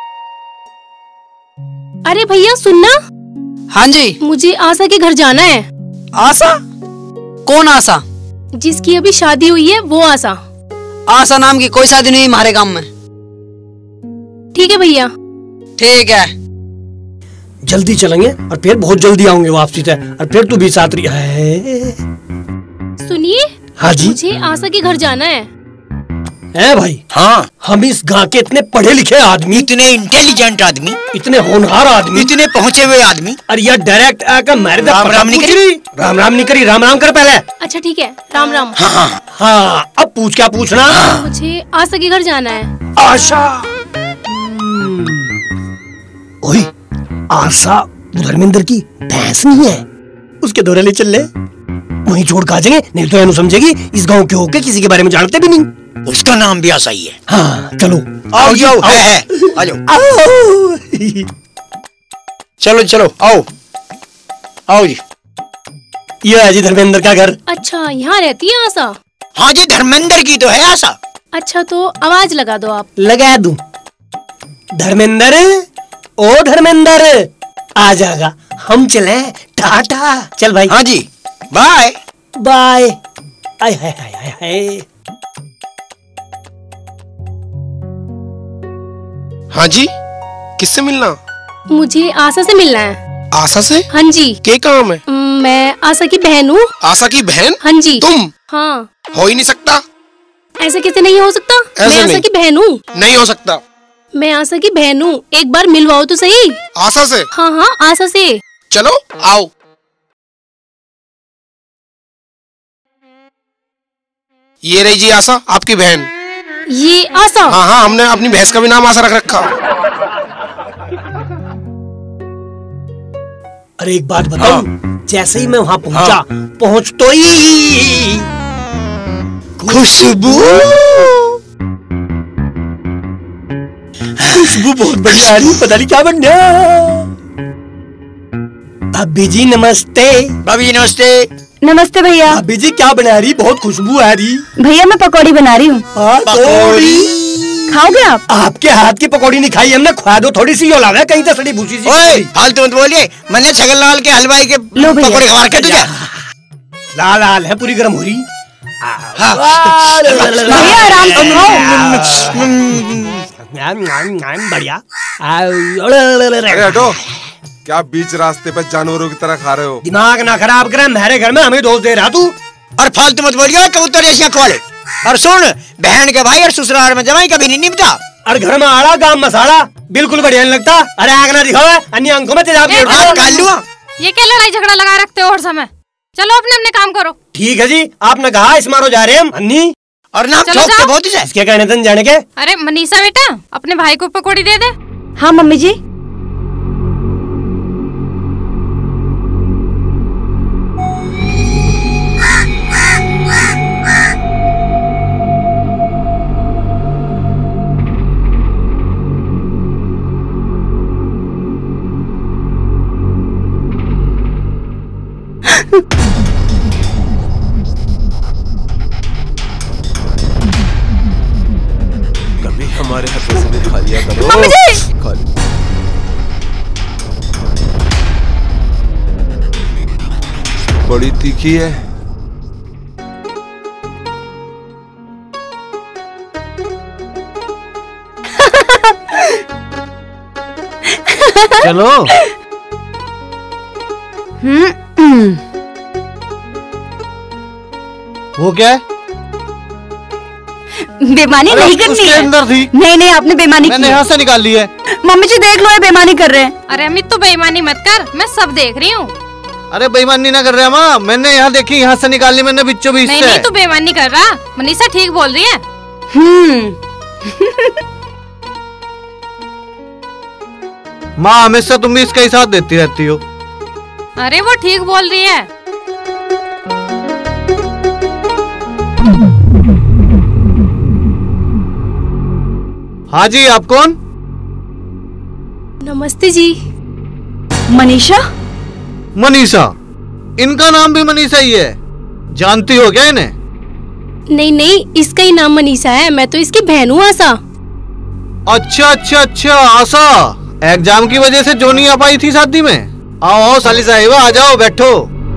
अरे भैया सुनना। हाँ जी। मुझे आशा के घर जाना है। आशा? कौन आशा? जिसकी अभी शादी हुई है वो आशा। आशा नाम की कोई शादी नहीं हमारे गांव में। ठीक है भैया। ठीक है। जल्दी चलेंगे और फिर बहुत जल्दी आऊंगे वापसी से, और फिर तू भी साथ रही है। सुनिए। हाँ जी। मुझे आशा के घर जाना है। भाई? हाँ। हम इस गांव के इतने पढ़े लिखे आदमी, इतने इंटेलिजेंट आदमी, इतने होनहार आदमी, इतने पहुँचे हुए आदमी, और यह डायरेक्ट आकर मेरे राम राम नहीं करी। राम राम नहीं करी, राम राम कर पहले। अच्छा ठीक है, राम राम। हाँ अब पूछ, क्या पूछना? मुझे आशा के घर जाना है। आशा? ओए आशा धर्मेंद्र की भैंस नहीं है? उसके दौरे ले चल ले, वहीं छोड़ कर आ जाएंगे, नहीं तो समझेगी इस गांव के होके किसी के बारे में जानते भी नहीं। उसका नाम भी आशा ही है। हाँ चलो आओ जाओ, है आ जाओ। चलो चलो आओ आओ जी। ये है जी धर्मेंद्र का घर। अच्छा यहाँ रहती है आशा? हाँ जी धर्मेंद्र की तो है आशा। अच्छा तो आवाज लगा दो आप। लगा दूं? धर्मेंद्र, ओ धर्मेंद्र आ जाएगा, हम चले टाटा। चल भाई। हाँ जी बाय बाय। आय हाय हाय हाय हाय। हाँ जी किससे मिलना? मुझे आशा से मिलना है। आशा से? हाँ जी। क्या काम है? मैं आशा की बहन हूँ। आशा की बहन? हाँ जी। तुम? हाँ। हो ही नहीं सकता। ऐसे कैसे नहीं हो सकता? मैं आशा की बहन हूँ। नहीं हो सकता। मैं आशा की बहन हूँ, एक बार मिलवाओ तो सही। आशा से? हाँ हाँ आशा से। चलो आओ। ये रही जी आशा, आपकी बहन। ये आशा? हाँ हाँ, हमने अपनी भैंस का भी नाम आशा रख रखा। अरे एक बात बताऊं? जैसे ही मैं वहाँ पहुँचा, पहुँच तो ही खुशबू बहुत बढ़िया आ रही, पता नहीं क्या बन गया। भाभी जी नमस्ते। भाभी जी नमस्ते। नमस्ते भैया। भाभी जी क्या बना रही? बहुत खुशबू आ रही। भैया मैं पकौड़ी बना रही हूँ। पकौड़ी खाओगे आप? आपके हाथ की पकौड़ी नहीं खाई हमने, खवा दो थोड़ी सी, लावे कहीं तो सड़ी भूसी सी। ओए फालतू मत बोलिए, मैंने छगन लाल के हलवाई के पकौड़े खवा के तुझे। लाल लाल है, पूरी गर्म हो रही। भैया आराम से बढ़िया। अरे हटो, क्या बीच रास्ते पर जानवरों की तरह खा रहे हो? दिमाग ना खराब करे, मेरे घर में हमें दोस्त दे रहा तू। और फालतू मत बोलिए, कबूतर जैसी खवाले। और सुन, बहन के भाई और ससुराल में जमाई कभी नहीं निपटा। और घर में आड़ा गांव मसाला बिल्कुल बढ़िया नहीं लगता। अरे आग ना दिखाओ, अन्य आंखों में तेजाब ये क्या लड़ाई झगड़ा लगा रखते हो हर समय? चलो अपने अपने काम करो। ठीक है जी, आपने कहा इस मारो जा रहे हम अन्नी, और नाम ठोकते बहुत ही। इसके कहने तन जाने के। अरे मनीषा बेटा, अपने भाई को पकौड़ी दे दे। हाँ मम्मी जी। कभी हमारे हाथों से भी खा लिया करो। मम्मी जी! खा ली। बड़ी तीखी है। चलो। वो क्या है? बेईमानी नहीं करनी उसके है। अंदर थी। नहीं आपने बेईमानी की मैंने यहाँ से निकाल ली है। मम्मी जी देख लो, ये बेईमानी कर रहे हैं। अरे अमित तू बेईमानी मत कर, मैं सब देख रही हूँ। अरे बेईमानी ना कर रहे माँ, मैंने यहाँ देखी, यहाँ से निकाल ली मैंने बीचों बीच से। नहीं तू बेईमानी कर रहा, मनीषा ठीक बोल रही है। माँ हमेशा तुम भी इसका ही साथ देती रहती हो। अरे वो ठीक बोल रही है। हाँ जी, आप कौन? नमस्ते जी। मनीषा? मनीषा? इनका नाम भी मनीषा ही है, जानती हो क्या इन्हें? नहीं इसका ही नाम मनीषा है, मैं तो इसकी बहन हूँ आशा। अच्छा आशा, एग्जाम की वजह से जो नहीं आ पाई थी शादी में। आओ साली साहिबा, आ जाओ बैठो।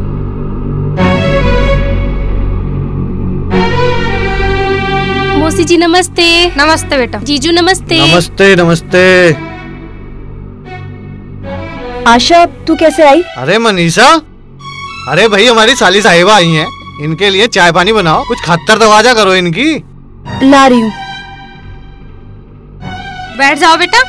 मौसी जी नमस्ते। नमस्ते बेटा। जीजू नमस्ते। नमस्ते। आशा तू कैसे आई? अरे मनीषा, अरे भाई हमारी साली साहिबा आई हैं, इनके लिए चाय पानी बनाओ, कुछ खत्तर दरवाजा करो इनकी। ला रही हूँ। बैठ जाओ बेटा।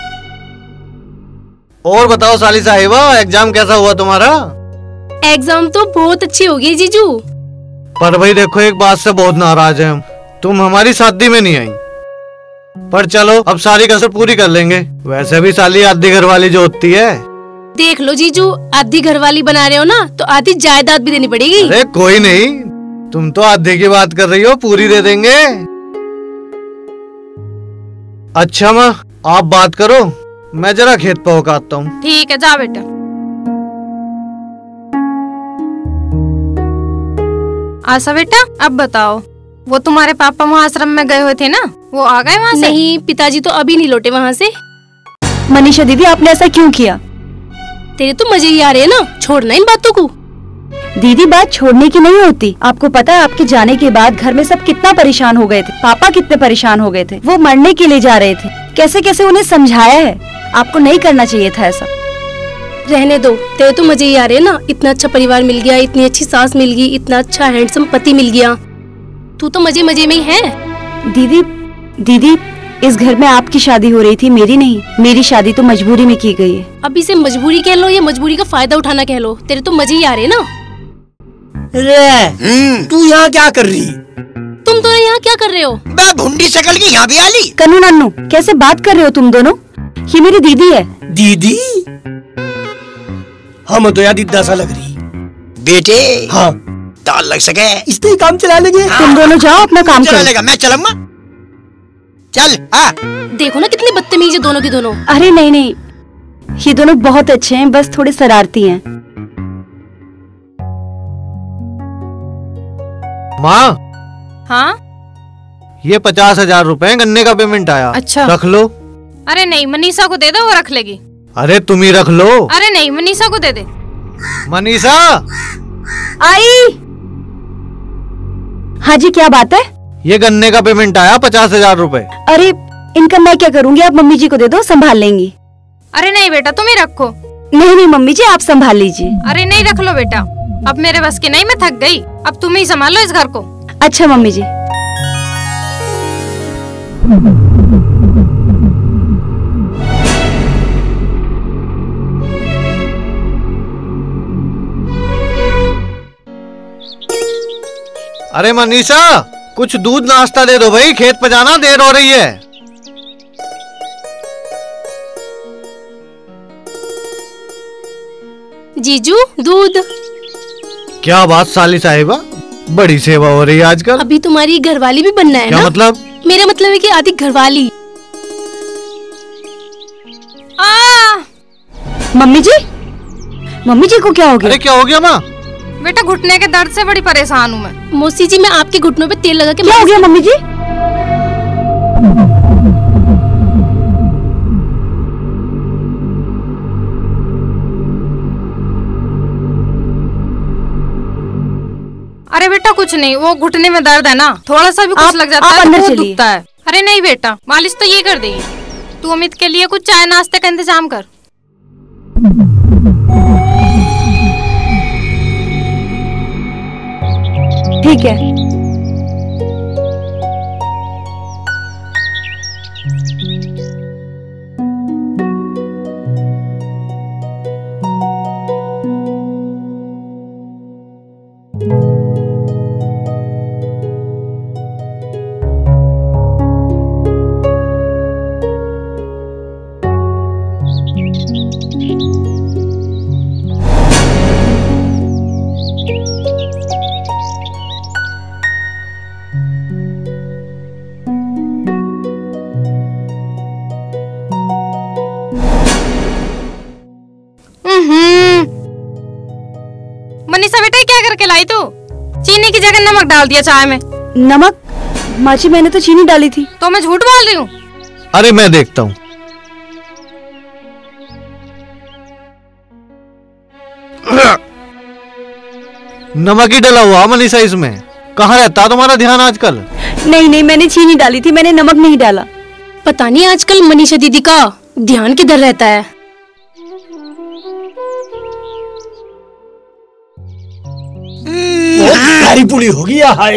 और बताओ साली साहिबा, एग्जाम कैसा हुआ तुम्हारा? एग्जाम तो बहुत अच्छी हो गई जीजू। पर भाई देखो, एक बात से बहुत नाराज है हम, तुम हमारी शादी में नहीं आई। पर चलो अब सारी कसर पूरी कर लेंगे, वैसे भी साली आधी घरवाली जो होती है। देख लो जीजू, आधी घरवाली बना रहे हो ना, तो आधी जायदाद भी देनी पड़ेगी। अरे कोई नहीं, तुम तो आधे की बात कर रही हो, पूरी दे देंगे। अच्छा माँ आप बात करो, मैं जरा खेत पे होकर आता हूँ। ठीक है जा बेटा। आशा बेटा अब बताओ, वो तुम्हारे पापा वहाँ आश्रम में गए हुए थे ना, वो आ गए वहाँ से? नहीं पिताजी तो अभी नहीं लौटे वहाँ से। मनीषा दीदी आपने ऐसा क्यों किया? तेरे तो मजे ही आ रहे हैं ना, छोड़ना इन बातों को। दीदी बात छोड़ने की नहीं होती। आपको पता है आपके जाने के बाद घर में सब कितना परेशान हो गए थे, पापा कितने परेशान हो गए थे, वो मरने के लिए जा रहे थे, कैसे कैसे उन्हें समझाया है। आपको नहीं करना चाहिए था ऐसा। रहने दो, तेरे तो मजे ही आ रहे हैं ना, इतना अच्छा परिवार मिल गया, इतनी अच्छी सास मिल गई, इतना अच्छा हैंडसम पति मिल गया, तू तो मजे मजे में ही है। दीदी इस घर में आपकी शादी हो रही थी, मेरी नहीं। मेरी शादी तो मजबूरी में की गई है। अब इसे मजबूरी कह लो या मजबूरी का फायदा उठाना कह लो, तेरे तो मजे ही आ रहे हैं ना। तू यहाँ क्या कर रही? तुम दोनों यहाँ क्या कर रहे हो? मैं भुंडी शकल की यहाँ भी आ ली। कन्नू नन्नू कैसे बात कर रहे हो तुम दोनों? ये मेरी दीदी है। दीदी? हम तो यार दीदा सा लग रही। बेटे हाँ दाल लग सके, इससे ही काम चला लेंगे। तुम दोनों जाओ अपना काम चला करो। लेगा, मैं चलूंगा। चल हाँ। देखो ना कितनी बदतमीज है दोनों की दोनों। अरे नहीं, ये दोनों बहुत अच्छे हैं, बस थोड़े शरारती हैं। माँ हाँ ये 50,000 रुपए गन्ने का पेमेंट आया। अच्छा रख लो। अरे नहीं मनीषा को दे दो, वो रख लेगी। अरे तुम ही रख लो। अरे नहीं मनीषा को दे दे। मनीषा आई। हाँ जी क्या बात है? ये गन्ने का पेमेंट आया 50,000 रुपए। अरे इनका मैं क्या करूँगी, आप मम्मी जी को दे दो, संभाल लेंगी। अरे नहीं बेटा तुम ही रखो। नहीं मम्मी जी आप संभाल लीजिए। अरे नहीं रख लो बेटा, अब मेरे बस की नहीं, मैं थक गई, अब तुम ही संभालो इस घर को। अच्छा मम्मी जी। अरे मनीषा कुछ दूध नाश्ता दे दो भाई, खेत पे जाना देर हो रही है। जीजू दूध। क्या बात साली साहिबा, बड़ी सेवा हो रही है आजकल। अभी तुम्हारी घरवाली भी बनना है क्या ना? मतलब? मेरा मतलब है कि आधी घरवाली। मम्मी जी को क्या हो गया? अरे क्या हो गया माँ? बेटा घुटने के दर्द से बड़ी परेशान हूँ मैं। मौसी जी मैं आपके घुटनों पे तेल लगा के। क्या हो गया मम्मी जी? अरे बेटा कुछ नहीं, वो घुटने में दर्द है ना, थोड़ा सा भी कुछ लग जाता है तो बहुत दुखता है। अरे नहीं बेटा मालिश तो ये कर देगी। तू अमित के लिए कुछ चाय नाश्ते का इंतजाम कर। ठीक है। मनीषा बेटा क्या करके लाई तू? चीनी की जगह नमक डाल दिया चाय में। नमक? माँ जी मैंने तो चीनी डाली थी। तो मैं झूठ बोल रही हूँ? अरे मैं देखता हूँ। नमक ही डला हुआ मनीषा इसमें। कहाँ रहता तुम्हारा ध्यान आजकल? नहीं मैंने चीनी डाली थी, मैंने नमक नहीं डाला। पता नहीं आजकल मनीषा दीदी का ध्यान किधर रहता है। हरी पूरी होगी या हाय।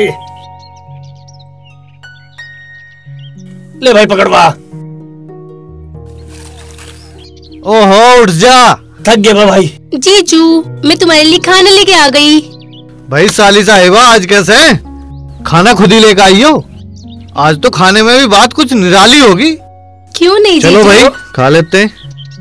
ले भाई पकड़वा। ओहो उठ जा। थक गया भाई। जीजू मैं तुम्हारे लिए खाना लेके आ गई। भाई साली साहिबा आज कैसे? खाना खुद ही लेकर आई हो? आज तो खाने में भी बात कुछ निराली होगी। क्यों नहीं जीजू? चलो भाई खा लेते हैं।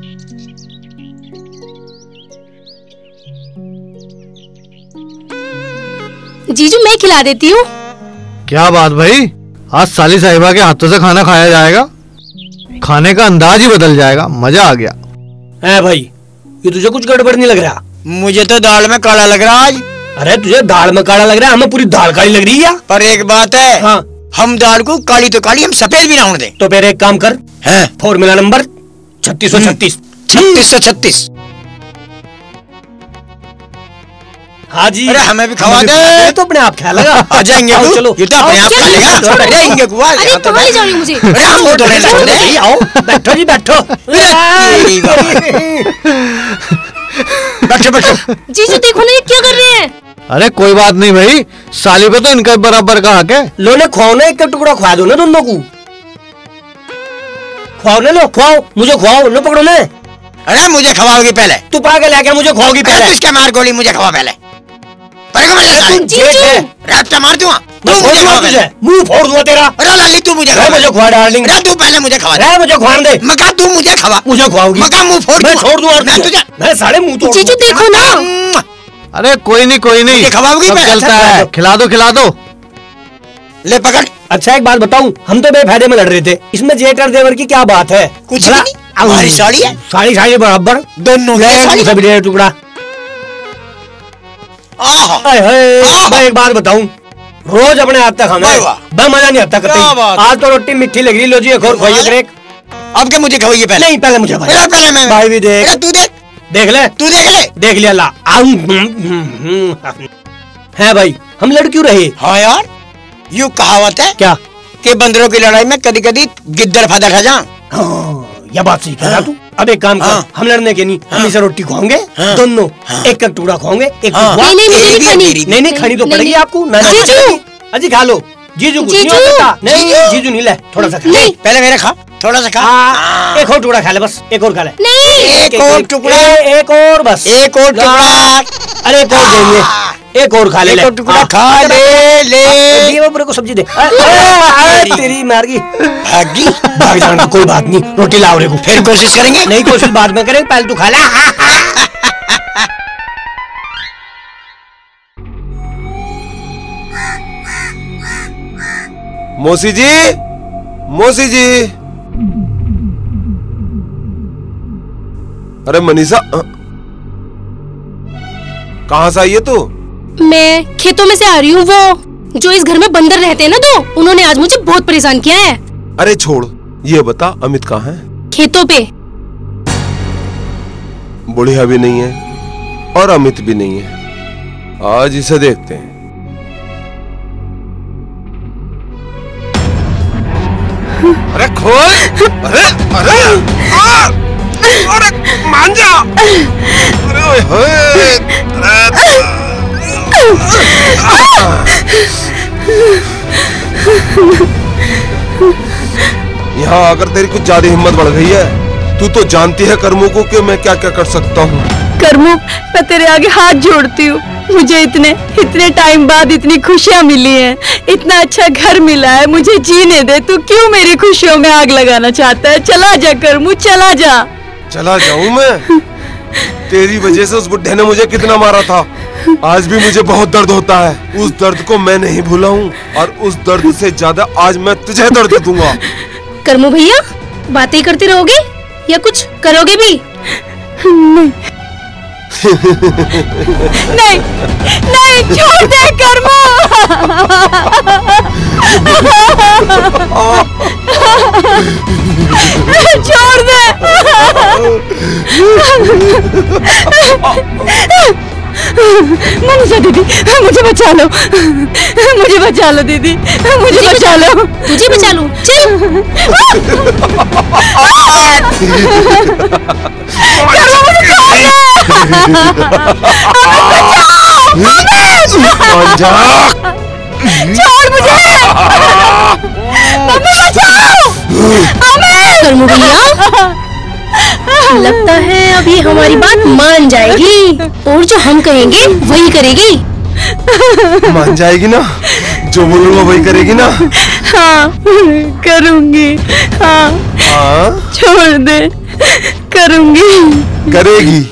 जीजू मैं खिला देती हूँ। क्या बात भाई, आज साली साहिबा के हाथों से खाना खाया जाएगा। खाने का अंदाज ही बदल जाएगा। मजा आ गया। है भाई ये तुझे कुछ गड़बड़ नहीं लग रहा? मुझे तो दाल में काला लग रहा आज। अरे तुझे दाल में काला लग रहा है, हमें पूरी दाल काली लग रही है। पर एक बात है। हाँ। हम दाल को काली तो काली, हम सफेद भी ना होने दें। तो फिर एक काम कर, है फॉर्मूला नंबर 3636। 3636। हाँ जी। अरे हमें भी खवा दे। तो अपने आप खा लेगा। आ जाएंगे वो। चलो ये तो अपने आप खा लेगा। अरे इनके कुआ। अरे कहाँ ले जा रही हो मुझे? अरे हम तो ले जाओगे। आओ बैठो जी बैठो। बैठो बैठो। जीजू देखो ना ये क्या कर रहे हैं। अरे कोई बात नहीं भाई, साली पे तो इनका बराबर का हक है। लो ने खुआओ ना, एक टुकड़ा खुआ दो ना दोनों को। खुआओ ना, लो खुआओ, मुझे खुआओ। लो पकड़ो ना। अरे मुझे खवाओगी पहले। तू पागल है क्या? मुझे खुआओगी पहले। तू इसके मार गोली, मुझे खवा पहले। रैप्टा मार दूंगा। मुंह फोड़ दूंगा तेरा। अरे लाली तू मुझे खवा। मुझे खुआ डार्लिंग। अरे तू पहले मुझे खवा। अरे मुझे खुआ दे। मका तू मुझे खवा। मुझे खुआओगी। मका मुंह फोड़। मैं छोड़ दूंगा। मैं तुझे। मैं सारे मुंह तोड़। जीजू देखो ना। अरे कोई नहीं खवाओगी सब चलता है। खिला दो। ले पकड़। अच्छा एक बात बताऊं, हम तो बेफायदे में लड़ रहे थे, इसमें जेठ और देवर की क्या बात है? कुछ नहीं। हमारी साड़ी है। साड़ी बराबर दोनों। सभी डेढ़ टुकड़ा। मैं एक बात बताऊं, रोज अपने हाथ तक हमें मजा नहीं आता कभी। आज तो रोटी मीठी लग रही। लो जी एक और खुआइए ब्रेक। अब क्या मुझे खवाइए पहले? नहीं पहले मुझे पहले भाई भी देख। तू देख। देख ले। तू देख ले। देख लिया ला। है भाई हम लड़ क्यों रहे? हाँ यार यू कहावत है क्या कि बंदरों की लड़ाई में कभी कभी गिद्दड़ फादा खा जा। यह बात सही कह रहा तू। अब एक काम कर, हम लड़ने के नहीं, हम इसे रोटी खुआएंगे दोनों। एक टुकड़ा खुआएंगे, एक नहीं खानी तो पड़ेगी आपको। अजी खा लो। जीजू नहीं जीजू नहीं ले, थोड़ा सा खा। पहले मेरे खा, थोड़ा सा खा। एक और टुकड़ा खा ले, बस एक और खा ले। एक और टुकड़ा। एक और बस। एक और टुकड़ा। अरे एक और देंगे। एक और खा ले। एक और टुकड़ा खा ले। बड़े को सब्जी दे। तेरी मारगी भागी। भाग जाना कोई बात नहीं, रोटी लाओ रे को। फिर कोशिश करेंगे। नहीं कोशिश बाद में करेंगे, पहले तू खा ले। मौसी जी। अरे मनीषा कहाँ से आई है तू? मैं खेतों में से आ रही हूँ। वो जो इस घर में बंदर रहते हैं ना, तो उन्होंने आज मुझे बहुत परेशान किया है। अरे छोड़, ये बता अमित कहाँ है? खेतों पे। बुढ़िया भी नहीं है और अमित भी नहीं है। आज इसे देखते हैं। अरे खोल। अरे अरे मान जा। यहाँ आकर तेरी कुछ ज्यादा हिम्मत बढ़ गई है। तू तो जानती है कर्मों को कि मैं क्या क्या कर सकता हूँ। कर्मों, मैं तेरे आगे हाथ जोड़ती हूँ। मुझे इतने टाइम बाद इतनी खुशियाँ मिली हैं, इतना अच्छा घर मिला है, मुझे जीने दे। तू क्यों मेरी खुशियों में आग लगाना चाहता है? चला जा कर्मू, चला जा। चला जाऊं मैं? तेरी वजह से उस बुढ़े ने मुझे कितना मारा था। आज भी मुझे बहुत दर्द होता है। उस दर्द को मैं नहीं भूला हूँ, और उस दर्द से ज्यादा आज मैं तुझे दर्द दूंगा। कर्मू भैया, बातें करते रहोगे या कुछ करोगे भी? नहीं नहीं नहीं, छोड़ दे कर्मू। छोड़ दे। मनीषा दीदी, मुझे बचा लो, मुझे बचा लो दीदी, मुझे बचा लो। तुझे बचा लूं? चल। छोड़ मुझे। मम्मी बचाओ। कर्मू भैया, लगता है अब ये हमारी बात मान जाएगी और जो हम कहेंगे वही करेगी। मान जाएगी ना? जो बोलूंगा वही करेगी ना? हाँ करूंगी। हाँ हाँ, छोड़ दे, करूंगी। करेगी।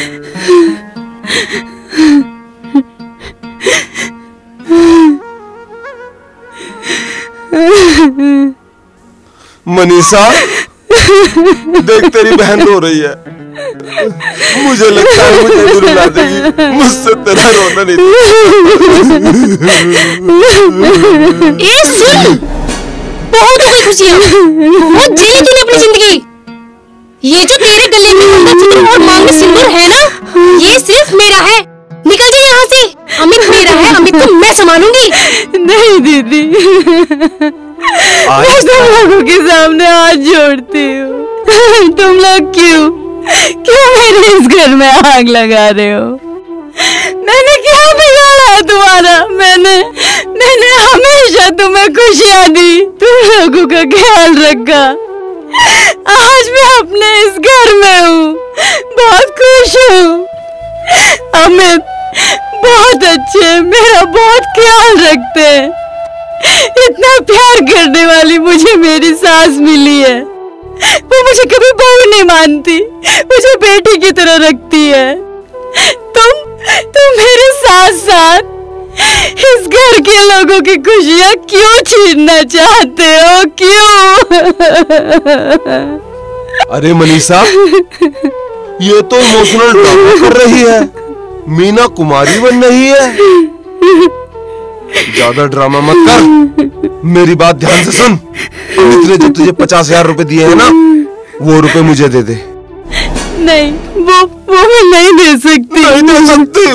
मनीषा, देख तेरी बहन रो रही है। मुझे लगता है मुझे भी रुला देगी। मुझसे तेरा रोना नहीं। ए सुन, बहुत हो गई खुशियाँ, बहुत जी ली तूने अपनी जिंदगी। ये जो तेरे गले में मंगलसूत्र और मांग में सिंदूर है ना, ये सिर्फ मेरा है। निकल जा यहाँ से। अमित मेरा है, अमित को मैं संभालूंगी। नहीं दीदी, मैं तुम लोगों के सामने हाथ जोड़ती हूँ। तुम लोग क्यों मेरे इस घर में आग लगा रहे हो? मैंने क्या बिगाड़ा तुम्हारा? मैंने हमेशा तुम्हें खुशियाँ दी, तुम लोगों का ख्याल रखा। आज मैं अपने इस घर में हूँ, बहुत खुश हूँ। अमित बहुत अच्छे, मेरा बहुत ख्याल रखते हैं। इतना प्यार करने वाली मुझे मेरी सास मिली है। वो मुझे कभी बहू नहीं मानती, मुझे बेटी की तरह रखती है। तुम मेरे साथ साथ इस घर के लोगों की खुशियाँ क्यों छीनना चाहते हो? क्यों? अरे मनीषा, ये तो इमोशनल ड्रामा कर रही है। मीना कुमारी बन रही है। ज्यादा ड्रामा मत कर, मेरी बात ध्यान से सुन। अमित ने जो तुझे 50,000 रुपए दिए हैं ना, वो रुपए मुझे दे दे। नहीं, वो मैं नहीं दे सकती। नहीं दे सकती?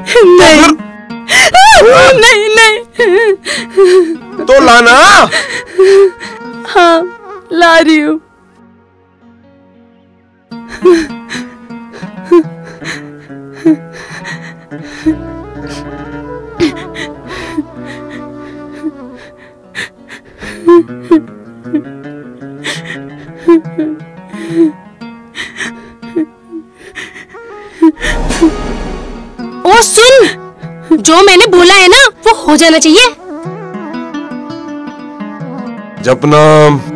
नहीं नहीं। तो लाना। हाँ, ला रही हूँ। ओ सुन, जो मैंने बोला है ना वो हो जाना चाहिए। जपना